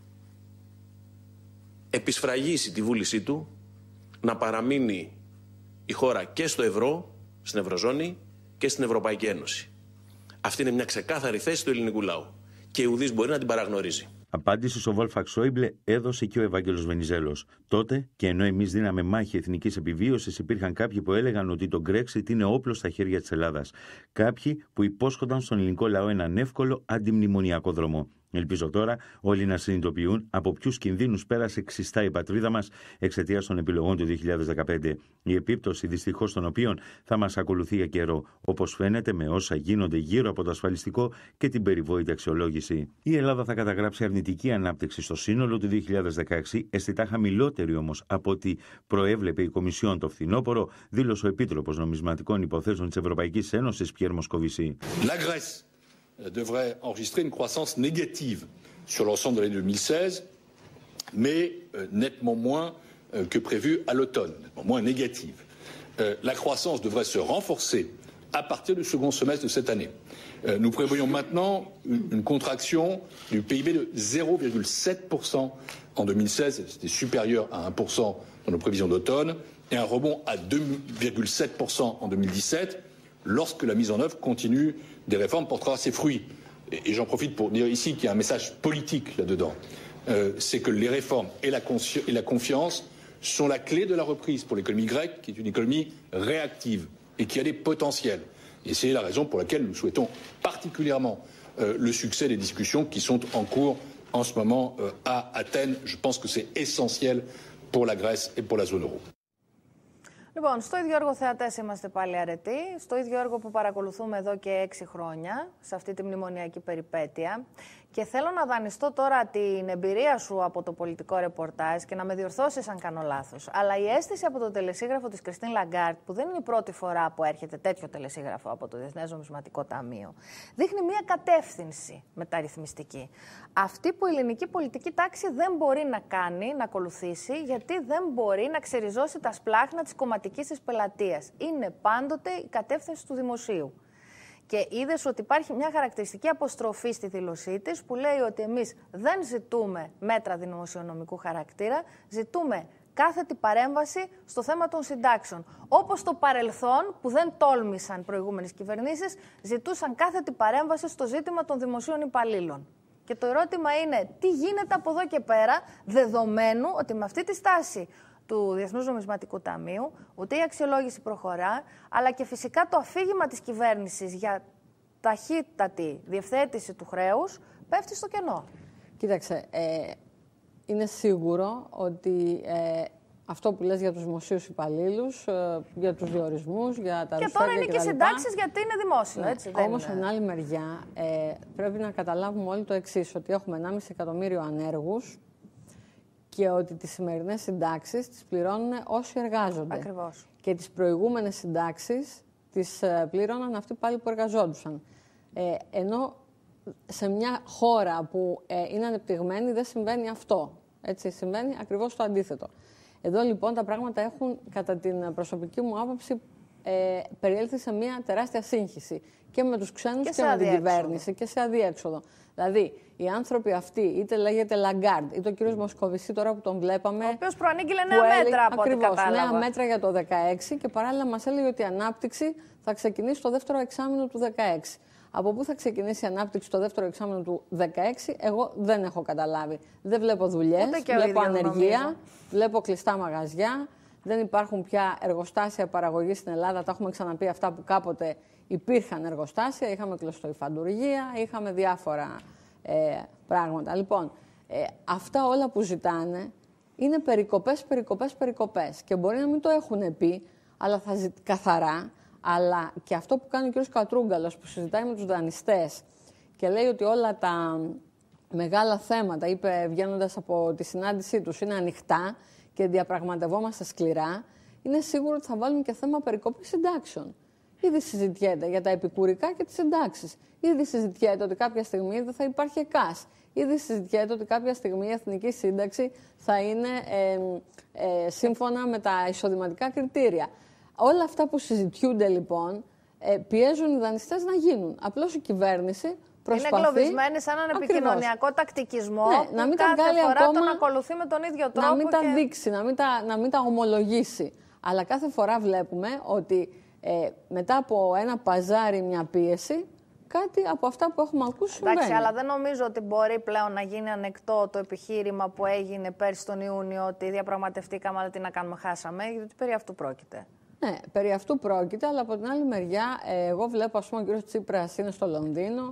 επισφραγίσει τη βούλησή του να παραμείνει η χώρα και στο ευρώ, στην Ευρωζώνη και στην Ευρωπαϊκή Ένωση. Αυτή είναι μια ξεκάθαρη θέση του ελληνικού λαού και ουδής μπορεί να την παραγνωρίζει. Απάντηση στο Wolfgang Schäuble έδωσε και ο Ευάγγελος Βενιζέλος. Τότε, και ενώ εμείς δίναμε μάχη εθνικής επιβίωσης, υπήρχαν κάποιοι που έλεγαν ότι το Brexit είναι όπλο στα χέρια της Ελλάδας. Κάποιοι που υπόσχονταν στον ελληνικό λαό έναν εύκολο αντιμνημονιακό δρόμο. Ελπίζω τώρα όλοι να συνειδητοποιούν από ποιους κινδύνους πέρασε ξιστά η πατρίδα μας εξαιτίας των επιλογών του 2015. Η επίπτωση δυστυχώς των οποίων θα μας ακολουθεί για καιρό, όπως φαίνεται με όσα γίνονται γύρω από το ασφαλιστικό και την περιβόητη αξιολόγηση. Η Ελλάδα θα καταγράψει αρνητική ανάπτυξη στο σύνολο του 2016, αισθητά χαμηλότερη όμως από ό,τι προέβλεπε η Κομισιόν το φθινόπωρο, δήλωσε ο Επίτροπος Νομισματικών Υποθέσεων της Ευρωπαϊκής Ένωσης, Πιέρ Μοσκοβισή. Devrait enregistrer une croissance négative sur l'ensemble de l'année 2016, mais nettement moins que prévu à l'automne, nettement moins négative. La croissance devrait se renforcer à partir du second semestre de cette année. Nous prévoyons maintenant une contraction du PIB de 0,7% en 2016, c'était supérieur à 1% dans nos prévisions d'automne, et un rebond à 2,7% en 2017, lorsque la mise en œuvre continue des réformes portera ses fruits. Et j'en profite pour dire ici qu'il y a un message politique là-dedans. C'est que les réformes et la confiance sont la clé de la reprise pour l'économie grecque, qui est une économie réactive et qui a des potentiels. Et c'est la raison pour laquelle nous souhaitons particulièrement le succès des discussions qui sont en cours en ce moment à Athènes. Je pense que c'est essentiel pour la Grèce et pour la zone euro. Λοιπόν, στο ίδιο έργο θεατές είμαστε πάλι αρετοί, στο ίδιο έργο που παρακολουθούμε εδώ και 6 χρόνια, σε αυτή τη μνημονιακή περιπέτεια. Και θέλω να δανειστώ τώρα την εμπειρία σου από το πολιτικό ρεπορτάζ και να με διορθώσεις αν κάνω λάθος. Αλλά η αίσθηση από το τελεσίγραφο της Κριστίν Λαγκάρτ, που δεν είναι η πρώτη φορά που έρχεται τέτοιο τελεσίγραφο από το Διεθνές Νομισματικό Ταμείο, δείχνει μια κατεύθυνση μεταρρυθμιστική. Αυτή που η ελληνική πολιτική τάξη δεν μπορεί να κάνει, να ακολουθήσει, γιατί δεν μπορεί να ξεριζώσει τα σπλάχνα της κομματικής της πελατείας. Είναι πάντοτε η κατεύθυνση του δημοσίου. Και είδες ότι υπάρχει μια χαρακτηριστική αποστροφή στη δήλωσή της που λέει ότι εμείς δεν ζητούμε μέτρα δημοσιονομικού χαρακτήρα, ζητούμε κάθετη παρέμβαση στο θέμα των συντάξεων. Όπως το παρελθόν, που δεν τόλμησαν προηγούμενες κυβερνήσεις, ζητούσαν κάθετη παρέμβαση στο ζήτημα των δημοσίων υπαλλήλων. Και το ερώτημα είναι τι γίνεται από εδώ και πέρα, δεδομένου ότι με αυτή τη στάση του Διεθνούς Νομισματικού Ταμείου, ούτε η αξιολόγηση προχωρά, αλλά και φυσικά το αφήγημα της κυβέρνησης για ταχύτατη διευθέτηση του χρέους πέφτει στο κενό. Κοίταξε, είναι σίγουρο ότι αυτό που λες για τους δημοσίους υπαλλήλους, για τους διορισμούς, για τα και τώρα είναι και συντάξεις γιατί είναι δημόσιο, έτσι. Ναι. Όμως, από την άλλη μεριά, πρέπει να καταλάβουμε όλοι το εξής, ότι έχουμε 1,5 εκατομμύριο ανέργους, και ότι τις σημερινές συντάξεις τις πληρώνουν όσοι εργάζονται. Ακριβώς. Και τις προηγούμενες συντάξεις τις πληρώναν αυτοί πάλι που εργαζόντουσαν. Ενώ σε μια χώρα που είναι ανεπτυγμένη δεν συμβαίνει αυτό. Έτσι, συμβαίνει ακριβώς το αντίθετο. Εδώ λοιπόν τα πράγματα έχουν, κατά την προσωπική μου άποψη, περιέλθει σε μια τεράστια σύγχυση. Και με τους ξένους και με την κυβέρνηση και σε αδιέξοδο. Δηλαδή, οι άνθρωποι αυτοί, είτε λέγεται Λαγκάρντ, είτε ο κύριος Μοσκοβισή τώρα που τον βλέπαμε. Ο οποίος προανήγγειλε νέα μέτρα από ό,τι κατάλαβα. Νέα μέτρα για το 2016 και παράλληλα μας έλεγε ότι η ανάπτυξη θα ξεκινήσει το δεύτερο εξάμηνο του 2016. Από πού θα ξεκινήσει η ανάπτυξη το δεύτερο εξάμηνο του 2016, εγώ δεν έχω καταλάβει. Δεν βλέπω δουλειές, βλέπω ανεργία, βλέπω κλειστά μαγαζιά, δεν υπάρχουν πια εργοστάσια παραγωγής στην Ελλάδα. Τα έχουμε ξαναπεί αυτά που κάποτε υπήρχαν εργοστάσια, είχαμε κλωστοϊφαντουργία, είχαμε διάφορα πράγματα. Λοιπόν, αυτά όλα που ζητάνε είναι περικοπές. Και μπορεί να μην το έχουν πει, αλλά θα καθαρά. Αλλά και αυτό που κάνει ο κ. Κατρούγκαλος, που συζητάει με τους δανειστές και λέει ότι όλα τα μεγάλα θέματα, είπε βγαίνοντας από τη συνάντησή τους, είναι ανοιχτά και διαπραγματευόμαστε σκληρά, είναι σίγουρο ότι θα βάλουν και θέμα περικοπής συντάξεων. Ήδη συζητιέται για τα επικουρικά και τις συντάξεις. Ήδη συζητιέται ότι κάποια στιγμή δεν θα υπάρχει ΕΚΑΣ. Ήδη συζητιέται ότι κάποια στιγμή η εθνική σύνταξη θα είναι σύμφωνα με τα εισοδηματικά κριτήρια. Όλα αυτά που συζητιούνται λοιπόν πιέζουν οι δανειστές να γίνουν. Απλώς η κυβέρνηση προσπαθεί... Είναι εγκλωβισμένη σε έναν επικοινωνιακό τακτικισμό που να μην κάθε φορά ακόμα, τον ακολουθεί με τον ίδιο τρόπο. Να μην τα δείξει, να μην τα ομολογήσει. Αλλά κάθε φορά βλέπουμε ότι μετά από ένα παζάρι, μια πίεση, κάτι από αυτά που έχουμε ακούσει συμβαίνει. Εντάξει, αλλά δεν νομίζω ότι μπορεί πλέον να γίνει ανεκτό το επιχείρημα που έγινε πέρσι τον Ιούνιο, ότι διαπραγματευτήκαμε, αλλά τι να κάνουμε, χάσαμε, γιατί περί αυτού πρόκειται. Ναι, περί αυτού πρόκειται, αλλά από την άλλη μεριά, εγώ βλέπω, ας πούμε, ο κ. Τσίπρας είναι στο Λονδίνο,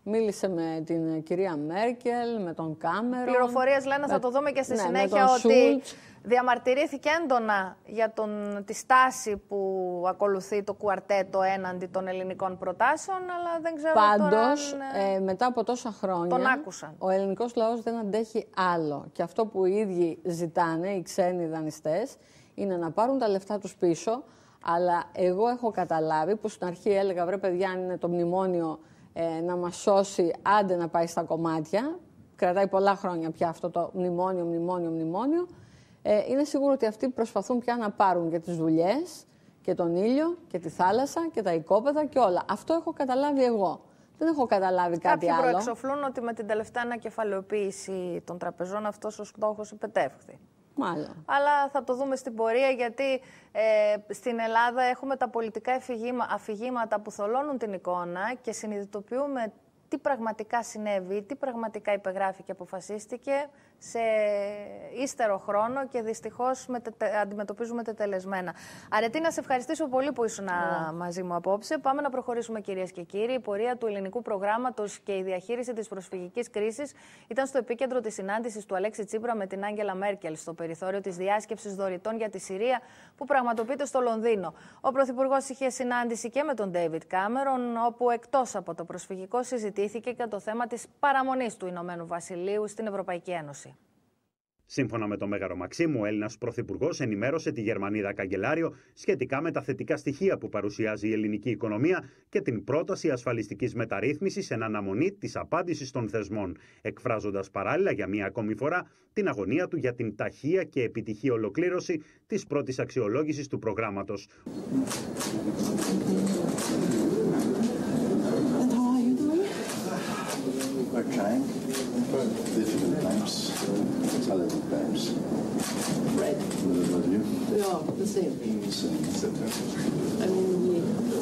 Μίλησε με την κυρία Μέρκελ, με τον Κάμερον. Πληροφορίες λένε, θα το δούμε και στη συνέχεια, ότι διαμαρτυρήθηκε έντονα για τη στάση που ακολουθεί το κουαρτέτο έναντι των ελληνικών προτάσεων, αλλά δεν ξέρω πάντως, τώρα αν, μετά από τόσα χρόνια, τον άκουσαν. Ο ελληνικός λαός δεν αντέχει άλλο. Και αυτό που οι ίδιοι ζητάνε, οι ξένοι δανειστές, είναι να πάρουν τα λεφτά τους πίσω. Αλλά εγώ έχω καταλάβει, που στην αρχή έλεγα, βρε παιδιά, αν είναι το μνημόνιο να μας σώσει, άντε να πάει στα κομμάτια. Κρατάει πολλά χρόνια πια αυτό το μνημόνιο. Είναι σίγουρο ότι αυτοί προσπαθούν πια να πάρουν και τις δουλειές και τον ήλιο και τη θάλασσα και τα οικόπεδα και όλα. Αυτό έχω καταλάβει εγώ. Δεν έχω καταλάβει κάτι άλλο. Κάποιοι προεξοφλούν ότι με την τελευταία ανακεφαλαιοποίηση των τραπεζών αυτός ο στόχος υπετεύχθη. Μάλλον. Αλλά θα το δούμε στην πορεία, γιατί στην Ελλάδα έχουμε τα πολιτικά αφηγήματα που θολώνουν την εικόνα και συνειδητοποιούμε τι πραγματικά συνέβη, τι πραγματικά υπεγράφηκε και αποφασίστηκε σε ύστερο χρόνο και δυστυχώς αντιμετωπίζουμε τετελεσμένα. Αρετή, να σε ευχαριστήσω πολύ που ήσουν μαζί μου απόψε. Πάμε να προχωρήσουμε, κυρίες και κύριοι. Η πορεία του ελληνικού προγράμματος και η διαχείριση της προσφυγικής κρίσης ήταν στο επίκεντρο της συνάντησης του Αλέξη Τσίπρα με την Άγγελα Μέρκελ στο περιθώριο της διάσκεψης δωρητών για τη Συρία που πραγματοποιείται στο Λονδίνο. Ο Πρωθυπουργός είχε συνάντηση και με τον Ντέιβιτ Κάμερον, όπου εκτός από το προσφυγικό συζητήθηκε και το θέμα της παραμονής του Ηνωμένου Βασιλείου στην Ευρωπαϊκή Ένωση. Σύμφωνα με τον Μέγαρο Μαξίμου, ο Έλληνας Πρωθυπουργός ενημέρωσε τη Γερμανίδα Καγκελάριο σχετικά με τα θετικά στοιχεία που παρουσιάζει η ελληνική οικονομία και την πρόταση ασφαλιστικής μεταρρύθμισης εν αναμονή της απάντησης των θεσμών, εκφράζοντας παράλληλα για μία ακόμη φορά την αγωνία του για την ταχεία και επιτυχή ολοκλήρωση της πρώτης αξιολόγησης του προγράμματος. Difficult times, challenging times. Right. What about you? Yeah, the same. I mean,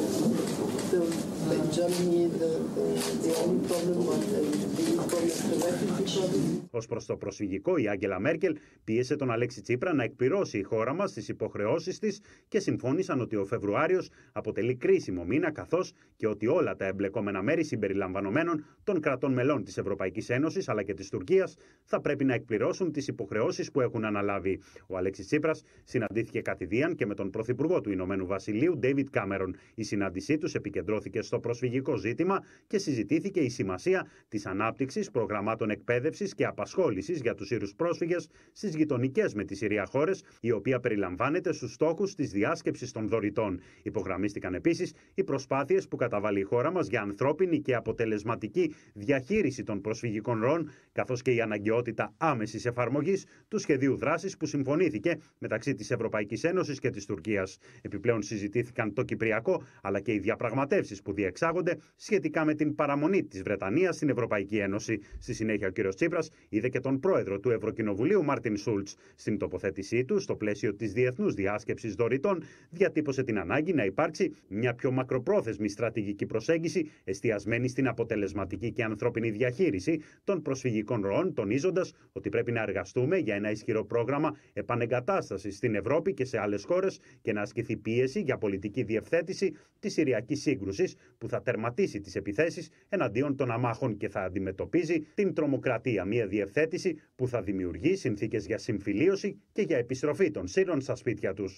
the Germany, the only problem was the refugee problem. Ως προς το προσφυγικό, η Άγγελα Μέρκελ πίεσε τον Αλέξη Τσίπρα να εκπληρώσει η χώρα μας τις υποχρεώσεις της και συμφώνησαν ότι ο Φεβρουάριος αποτελεί κρίσιμο μήνα, καθώς και ότι όλα τα εμπλεκόμενα μέρη συμπεριλαμβανομένων των κρατών μελών της Ευρωπαϊκής Ένωσης αλλά και της Τουρκίας θα πρέπει να εκπληρώσουν τις υποχρεώσεις που έχουν αναλάβει. Ο Αλέξης Τσίπρας συναντήθηκε κατηδίαν και με τον Πρωθυπουργό του Ηνωμένου Βασιλείου, Ντέιβιτ Κάμερον. Η συνάντησή τους επικεντρώθηκε στο προσφυγικό ζήτημα και συζητήθηκε η σημασία της ανάπτυξης προγραμμάτων εκπαίδευσης και απασχόλησης για τους Σύρους πρόσφυγες στις γειτονικές με τη Συρία χώρες, η οποία περιλαμβάνεται στους στόχους της διάσκεψης των δωρητών. Υπογραμμίστηκαν επίσης οι προσπάθειες που καταβάλει η χώρα μας για ανθρώπινη και αποτελεσματική διαχείριση των προσφυγικών ροών, καθώς και η αναγκαιότητα άμεσης εφαρμογής του σχεδίου δράσης που συμφωνήθηκε μεταξύ της Ευρωπαϊκής Ένωσης και της Τουρκίας. Επιπλέον συζητήθηκαν το Κυπριακό αλλά και οι διαπραγματεύσεις που διεξάγονται σχετικά με την παραμονή της Βρετανίας στην Ευρωπαϊκή Ένωση. Στη συνέχεια, ο κ. Τσίπρας είδε και τον πρόεδρο του Ευρωκοινοβουλίου, Μάρτιν Σούλτς. Στην τοποθέτησή του, στο πλαίσιο της Διεθνούς Διάσκεψης Δωρητών, διατύπωσε την ανάγκη να υπάρξει μια πιο μακροπρόθεσμη στρατηγική προσέγγιση εστιασμένη στην αποτελεσματική και ανθρώπινη διαχείριση των προσφυγικών ροών, τονίζοντας ότι πρέπει να εργαστούμε για ένα ισχυρό πρόγραμμα επανεγκατάστασης στην Ευρώπη και σε άλλες χώρες και να ασκηθεί πίεση για πολιτική διευθέτηση της Συριακής σύγκρουσης που θα τερματίσει τις επιθέσεις εναντίον των αμάχων και θα αντιμετωπίζει την τρομοκρατία. Μια διευθέτηση που θα δημιουργεί συνθήκες για συμφιλίωση και για επιστροφή των Σύρων στα σπίτια τους.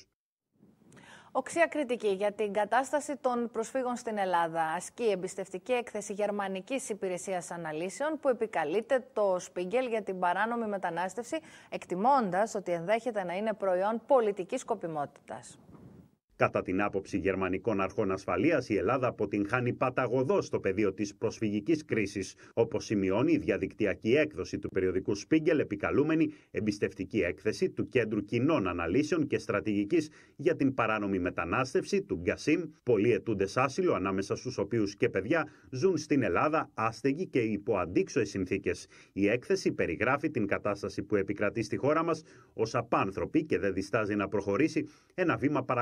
Οξία κριτική για την κατάσταση των προσφύγων στην Ελλάδα ασκεί εμπιστευτική έκθεση Γερμανικής Υπηρεσίας Αναλύσεων που επικαλείται το Spiegel για την παράνομη μετανάστευση, εκτιμώντας ότι ενδέχεται να είναι προϊόν πολιτικής σκοπιμότητας. Κατά την άποψη γερμανικών αρχών ασφαλείας, η Ελλάδα αποτυγχάνει παταγωδώς στο πεδίο της προσφυγικής κρίσης, όπως σημειώνει η διαδικτυακή έκδοση του περιοδικού Spiegel, επικαλούμενη εμπιστευτική έκθεση του Κέντρου Κοινών Αναλύσεων και Στρατηγικής για την παράνομη μετανάστευση, του Γκασίμ. Πολλοί αιτούντες άσυλο, ανάμεσα στους οποίους και παιδιά, ζουν στην Ελλάδα άστεγοι και υπό αντίξωες συνθήκες. Η έκθεση περιγράφει την κατάσταση που επικρατεί στη χώρα μας ως απάνθρωπη και δεν διστάζει να προχωρήσει ένα βήμα παρακάτω,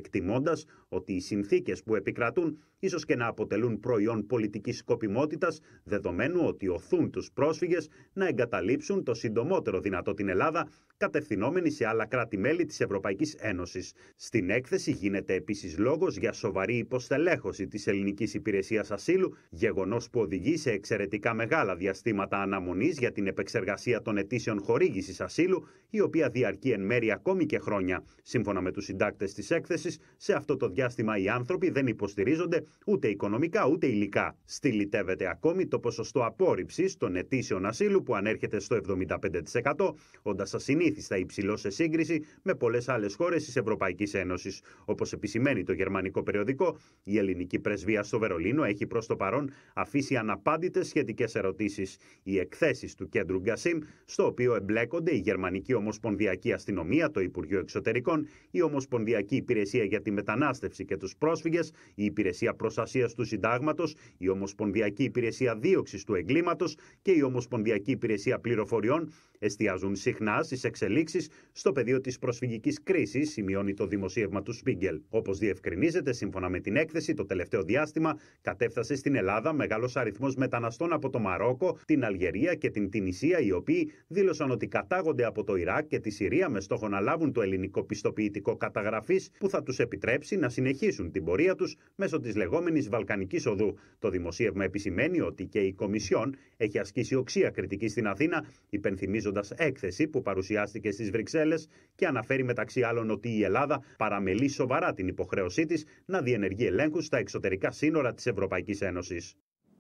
εκτιμώντας ότι οι συνθήκες που επικρατούν ίσως και να αποτελούν προϊόν πολιτικής σκοπιμότητας, δεδομένου ότι οθούν τους πρόσφυγες να εγκαταλείψουν το συντομότερο δυνατό την Ελλάδα, κατευθυνόμενοι σε άλλα κράτη-μέλη της Ευρωπαϊκής Ένωσης. Στην έκθεση γίνεται επίσης λόγος για σοβαρή υποστελέχωση της ελληνικής υπηρεσίας ασύλου, γεγονός που οδηγεί σε εξαιρετικά μεγάλα διαστήματα αναμονής για την επεξεργασία των αιτήσεων χορήγησης ασύλου, η οποία διαρκεί εν μέρει ακόμη και χρόνια. Σύμφωνα με τους συντάκτες της έκθεσης, σε αυτό το διάστημα οι άνθρωποι δεν υποστηρίζονται ούτε οικονομικά ούτε υλικά. Στυλιτεύεται ακόμη το ποσοστό απόρριψης των αιτήσεων ασύλου που ανέρχεται στο 75%, όντας ασυνήθιστα υψηλό σε σύγκριση με πολλές άλλες χώρες της Ευρωπαϊκής Ένωσης. Όπως επισημαίνει το γερμανικό περιοδικό, η ελληνική πρεσβεία στο Βερολίνο έχει προς το παρόν αφήσει αναπάντητες σχετικές ερωτήσεις. Οι εκθέσεις του κέντρου Γκασίμ, στο οποίο εμπλέκονται η Γερμανική Ομοσπονδιακή Αστυνομία, το Υπουργείο Εξωτερικών, η Ομοσπονδιακή Υπηρεσία για τη Μετανάστευση και τους Πρόσφυγες, η Υπηρεσία Προστασίας του Συντάγματος, η Ομοσπονδιακή Υπηρεσία Δίωξης του Εγκλήματος και η Ομοσπονδιακή Υπηρεσία Πληροφοριών, εστιάζουν συχνά στις εξελίξεις στο πεδίο της προσφυγικής κρίσης, σημειώνει το δημοσίευμα του Spiegel. Όπως διευκρινίζεται, σύμφωνα με την έκθεση, το τελευταίο διάστημα κατέφτασε στην Ελλάδα μεγάλος αριθμός μεταναστών από το Μαρόκο, την Αλγερία και την Τινησία, οι οποίοι δήλωσαν ότι κατάγονται από το Ιράκ και τη Συρία με στόχο να λάβουν το ελληνικό πιστοποιητικό καταγραφής που θα τους επιτρέψει να συνεχίσουν την πορεία τους μέσω της λεγόμενης Βαλκανικής Οδού. Το δημοσίευμα επισημαίνει ότι και η Κομισιόν έχει ασκήσει οξία κριτική στην Αθήνα, υπενθυμίζοντας έκθεση που παρουσιάστηκε στις Βρυξέλλες και αναφέρει μεταξύ άλλων ότι η Ελλάδα παραμελεί σοβαρά την υποχρέωσή της να διενεργεί ελέγχους στα εξωτερικά σύνορα της Ευρωπαϊκής Ένωσης.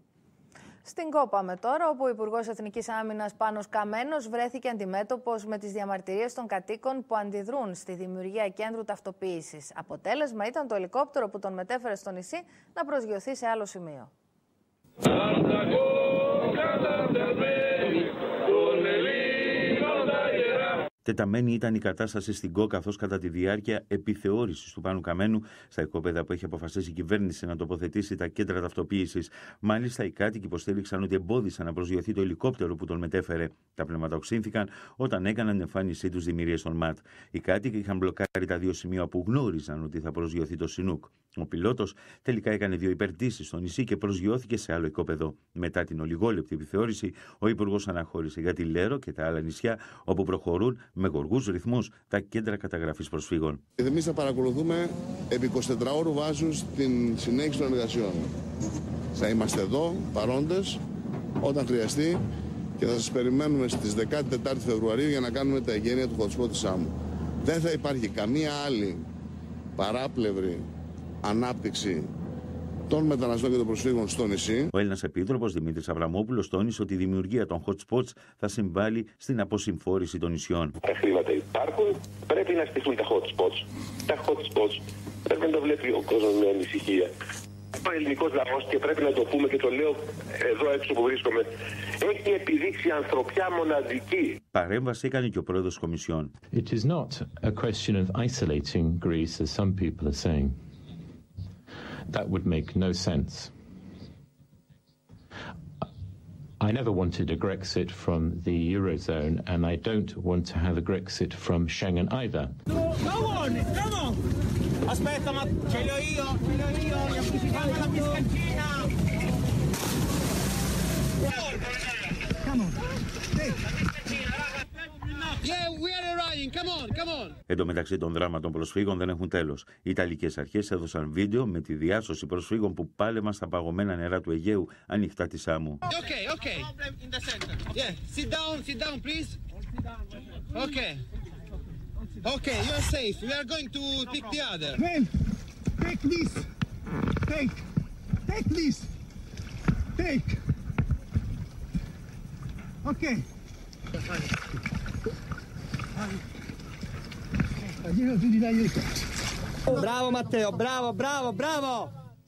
Στην ΚΟ πάμε τώρα, όπου ο Υπουργός Εθνικής Άμυνας Πάνος Καμένος βρέθηκε αντιμέτωπος με τις διαμαρτυρίες των κατοίκων που αντιδρούν στη δημιουργία κέντρου ταυτοποίησης. Αποτέλεσμα ήταν το ελικόπτερο που τον μετέφερε στο νησί να προσγειωθεί σε άλλο σημείο. Τεταμένη ήταν η κατάσταση στην ΚΟ, καθώς κατά τη διάρκεια επιθεώρησης του Πάνου Καμένου στα οικόπεδα που έχει αποφασίσει η κυβέρνηση να τοποθετήσει τα κέντρα ταυτοποίησης. Μάλιστα, οι κάτοικοι υποστήριξαν ότι εμπόδισαν να προσγειωθεί το ελικόπτερο που τον μετέφερε. Τα πνεύματα οξύνθηκαν όταν έκαναν εμφάνισή τους δημιουργίες των ΜΑΤ. Οι κάτοικοι είχαν μπλοκάρει τα δύο σημεία που γνώριζαν ότι θα προσγειωθεί το Σινούκ. Ο πιλότος τελικά έκανε δύο υπερτήσεις στο νησί και προσγειώθηκε σε άλλο οικόπεδο. Μετά την ολιγόλεπτη επιθεώρηση, ο Υπουργός αναχώρησε για τη Λέρο και τα άλλα νησιά, όπου προχωρούν με γοργούς ρυθμούς τα κέντρα καταγραφής προσφύγων. Εμείς θα παρακολουθούμε επί 24 ώρου βάσους την συνέχιση των εργασιών. Θα είμαστε εδώ παρόντες όταν χρειαστεί και θα σας περιμένουμε στις 14 Φεβρουαρίου για να κάνουμε τα εγγένεια του hotspot της Σάμου. Δεν θα υπάρχει καμία άλλη παράπλευρη ανάπτυξη των μεταναστών και των προσφύγων στο νησί. Ο Έλληνας Επίτροπος Δημήτρης Αβραμόπουλος τόνισε ότι η δημιουργία των hot spots θα συμβάλλει στην αποσυμφόρηση των νησιών. Τα χρήματα υπάρχουν, πρέπει να στηθούν τα hot spots. Τα hot spots πρέπει να το βλέπει ο κόσμος με ανησυχία. Ο ελληνικός λαός, και πρέπει να το πούμε και το λέω εδώ έξω που βρίσκομαι, έχει επιδείξει ανθρωπιά μοναδική. Παρέμβαση έκανε και ο πρόεδρος της Κομισιόν. It is not a question of isolating Greece, as some people are saying. That would make no sense. I never wanted a Grexit from the Eurozone, and I don't want to have a Grexit from Schengen either. Come on, come on! Aspetta, ma ce l'ho io, gli anticipiamo la biscantina! Come on, Yeah, we are arriving. Come on, come on. Εν τω μεταξύ των δράματων προσφύγων δεν έχουν τέλος. Οι Ιταλικές αρχές έδωσαν βίντεο με τη διάσωση προσφύγων που πάλευαν στα παγωμένα νερά του Αιγαίου ανοιχτά τη Σάμου. Okay, okay. Yeah, sit down, please. Okay. Okay, you're safe. We are going to pick the other. Man, take this. Take this. Take. Okay. Μπράβο Ματέο, μπράβο!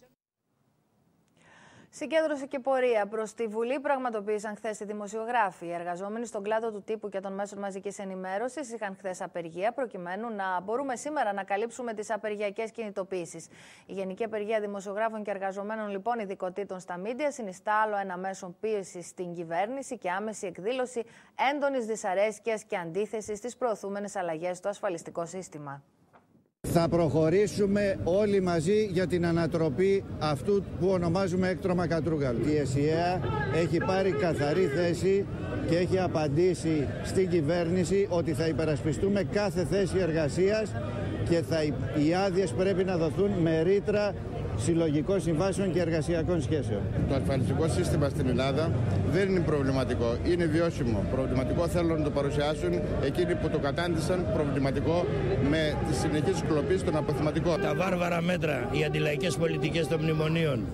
Συγκέντρωση και πορεία προς τη Βουλή πραγματοποίησαν χθες οι δημοσιογράφοι. Οι εργαζόμενοι στον κλάδο του τύπου και των μέσων μαζικής ενημέρωσης είχαν χθες απεργία, προκειμένου να μπορούμε σήμερα να καλύψουμε τις απεργιακές κινητοποίησεις. Η Γενική Απεργία Δημοσιογράφων και Εργαζομένων, λοιπόν, ειδικοτήτων στα μίντια, συνιστά άλλο ένα μέσο πίεσης στην κυβέρνηση και άμεση εκδήλωση έντονης δυσαρέσκειας και αντίθεσης στις προωθούμενες αλλαγές στο ασφαλιστικό σύστημα. Θα προχωρήσουμε όλοι μαζί για την ανατροπή αυτού που ονομάζουμε έκτρωμα Κατρούγκαλου. Η ΕΣΥΑ έχει πάρει καθαρή θέση και έχει απαντήσει στην κυβέρνηση ότι θα υπερασπιστούμε κάθε θέση εργασίας και οι άδειες πρέπει να δοθούν με ρήτρα συλλογικών συμβάσεων και εργασιακών σχέσεων. Το ασφαλιστικό σύστημα στην Ελλάδα δεν είναι προβληματικό, είναι βιώσιμο. Προβληματικό θέλουν να το παρουσιάσουν εκείνοι που το κατάντησαν προβληματικό με τη συνεχής κλοπή στον αποθεματικό. Τα βάρβαρα μέτρα, οι αντιλαϊκές πολιτικές των μνημονίων,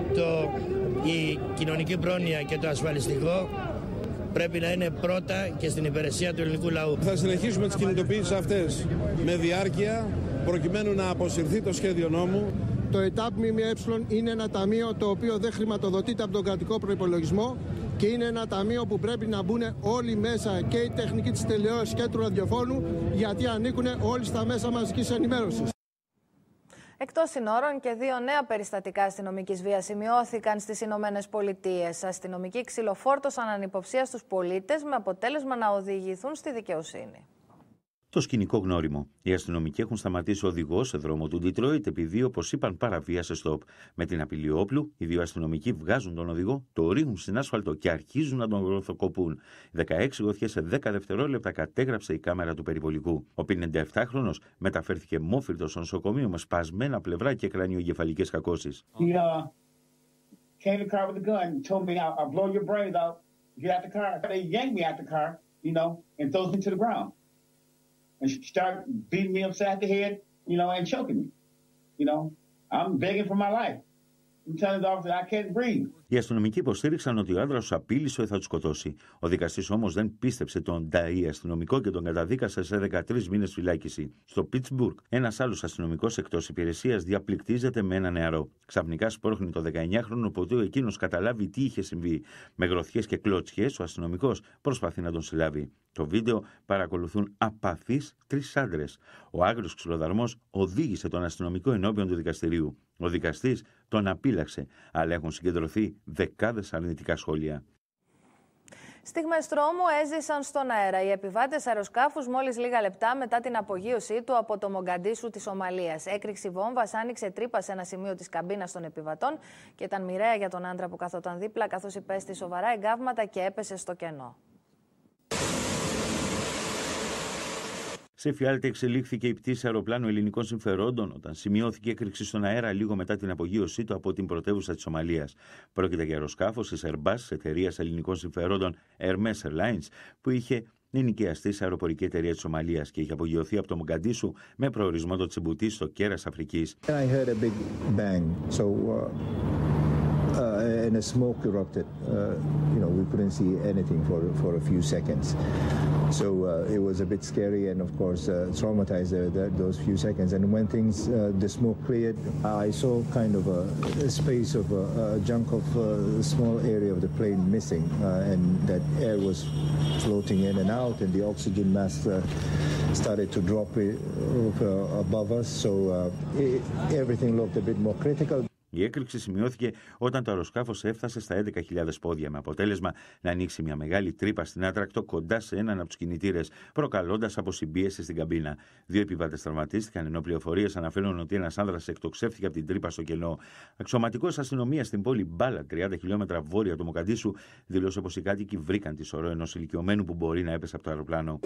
η κοινωνική πρόνοια και το ασφαλιστικό πρέπει να είναι πρώτα και στην υπηρεσία του ελληνικού λαού. Θα συνεχίσουμε τις κινητοποιήσεις αυτές με διάρκεια προκειμένου να αποσυρθεί το σχέδιο νόμου. Το ΕΤΑΠ ΜΜΕ είναι ένα ταμείο το οποίο δεν χρηματοδοτείται από τον κρατικό προϋπολογισμό και είναι ένα ταμείο που πρέπει να μπουν όλοι μέσα, και η τεχνική της τηλεόρασης και του ραδιοφώνου, γιατί ανήκουν όλοι στα μέσα μαζικής ενημέρωσης. Εκτός συνόρων και 2 νέα περιστατικά αστυνομικής βίας σημειώθηκαν στις Ηνωμένες Πολιτείες. Αστυνομικοί ξυλοφόρτωσαν ανυποψία πολίτες με αποτέλεσμα να οδηγηθούν στη δικαιοσύνη. Το σκηνικό γνώριμο. Οι αστυνομικοί έχουν σταματήσει οδηγό σε δρόμο του Ντίτροιτ επειδή, όπως είπαν, παραβίασε στοπ. Με την απειλή όπλου, οι 2 αστυνομικοί βγάζουν τον οδηγό, το ρίχνουν στην άσφαλτο και αρχίζουν να τον γροθοκοπούν. 16 γοθιές σε 10 δευτερόλεπτα κατέγραψε η κάμερα του περιβολικού. Ο 57χρονος μεταφέρθηκε μόφυρτος στο νοσοκομείο με σπασμένα πλευρά και κρανιογκεφαλικές κακώσεις. And she started beating me upside the head, and choking me. I'm begging for my life. I'm telling the officer I can't breathe. Οι αστυνομικοί υποστήριξαν ότι ο άντρας τους απείλησε ότι θα τους σκοτώσει. Ο δικαστής όμως δεν πίστεψε τον Νταΐ αστυνομικό και τον καταδίκασε σε 13 μήνες φυλάκιση. Στο Πίτσμπουργκ, ένας άλλος αστυνομικός εκτός υπηρεσίας διαπληκτίζεται με ένα νεαρό. Ξαφνικά σπρώχνει το 19χρονο, ποτέ εκείνος καταλάβει τι είχε συμβεί. Με γροθιές και κλώτσιες, ο αστυνομικός προσπαθεί να τον συλλάβει. Το βίντεο παρακολουθούν απαθείς 3 άντρες. Ο άγριος ξυλοδαρμός οδήγησε τον αστυνομικό ενώπιον του δικαστηρίου. Ο δικαστής τον απείλαξε, αλλά έχουν συγκεντρωθεί δεκάδες αρνητικά σχόλια. Στιγμές τρόμου έζησαν στον αέρα οι επιβάτες αεροσκάφους μόλις λίγα λεπτά μετά την απογείωσή του από το Μογκαντίσου της Σομαλίας. Έκρηξη βόμβας άνοιξε τρύπα σε ένα σημείο της καμπίνας των επιβατών και ήταν μοιραία για τον άντρα που καθόταν δίπλα, καθώς υπέστη σοβαρά εγκάβματα και έπεσε στο κενό. Σε φιάλτη εξελίχθηκε η πτήση αεροπλάνου ελληνικών συμφερόντων όταν σημειώθηκε έκρηξη στον αέρα λίγο μετά την απογείωσή του από την πρωτεύουσα της Σομαλίας. Πρόκειται για αεροσκάφος της Airbus, εταιρείας ελληνικών συμφερόντων Hermes Airlines, που είχε ενοικιαστεί σε αεροπορική εταιρεία της Σομαλίας και είχε απογειωθεί από το Μογκαντίσου με προορισμό το Τσιμπούτι στο κέρας Αφρικής. And the smoke erupted. We couldn't see anything for a few seconds. So it was a bit scary and, of course, traumatized those few seconds. And when the smoke cleared, I saw kind of a space of a chunk of a small area of the plane missing, and that air was floating in and out, and the oxygen mask started to drop above us. So everything looked a bit more critical. Η έκρηξη σημειώθηκε όταν το αεροσκάφος έφτασε στα 11.000 πόδια, με αποτέλεσμα να ανοίξει μια μεγάλη τρύπα στην άτρακτο κοντά σε έναν από τους κινητήρες, προκαλώντας αποσυμπίεση στην καμπίνα. 2 επιβάτες τραυματίστηκαν, ενώ πληροφορίες αναφέρουν ότι ένας άνδρας εκτοξεύτηκε από την τρύπα στο κενό. Αξιωματικός αστυνομίας στην πόλη Μπάλα, 30 χιλιόμετρα βόρεια του Μογκαντίσου, δήλωσε πως οι κάτοικοι βρήκαν τη σωρό ενός ηλικιωμένου που μπορεί να έπεσε από το αεροπλάνο.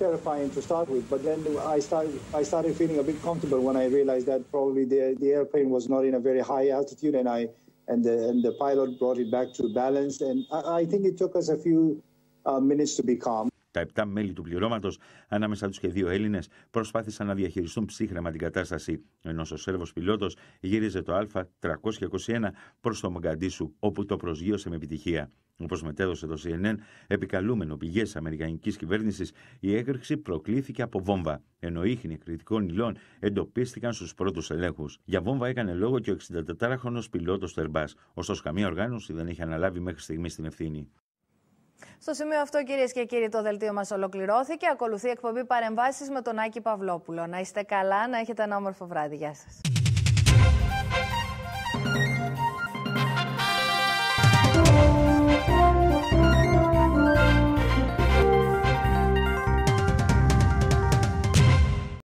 Altitude and the pilot brought it back to balance, and I think it took us a few minutes to be calm. Τα 7 μέλη του πληρώματος, ανάμεσα τους και 2 Έλληνες, προσπάθησαν να διαχειριστούν ψύχραιμα την κατάσταση, ενώ ο Σέρβος πιλότος γύριζε το Α321 προς το Μογκαντίσου, όπου το προσγείωσε με επιτυχία. Όπως μετέδωσε το CNN, επικαλούμενο πηγές της αμερικανικής κυβέρνησης, η έκρηξη προκλήθηκε από βόμβα, ενώ ίχνη κριτικών υλών εντοπίστηκαν στους πρώτους ελέγχους. Για βόμβα έκανε λόγο και ο 64χρονος πιλότος του Airbus, ωστόσο καμία οργάνωση δεν είχε αναλάβει μέχρι στιγμής την ευθύνη. Στο σημείο αυτό, κυρίες και κύριοι, το δελτίο μας ολοκληρώθηκε. Ακολουθεί εκπομπή Παρεμβάσεις με τον Άκη Παυλόπουλο. Να είστε καλά, να έχετε ένα όμορφο βράδυ. Γεια σας.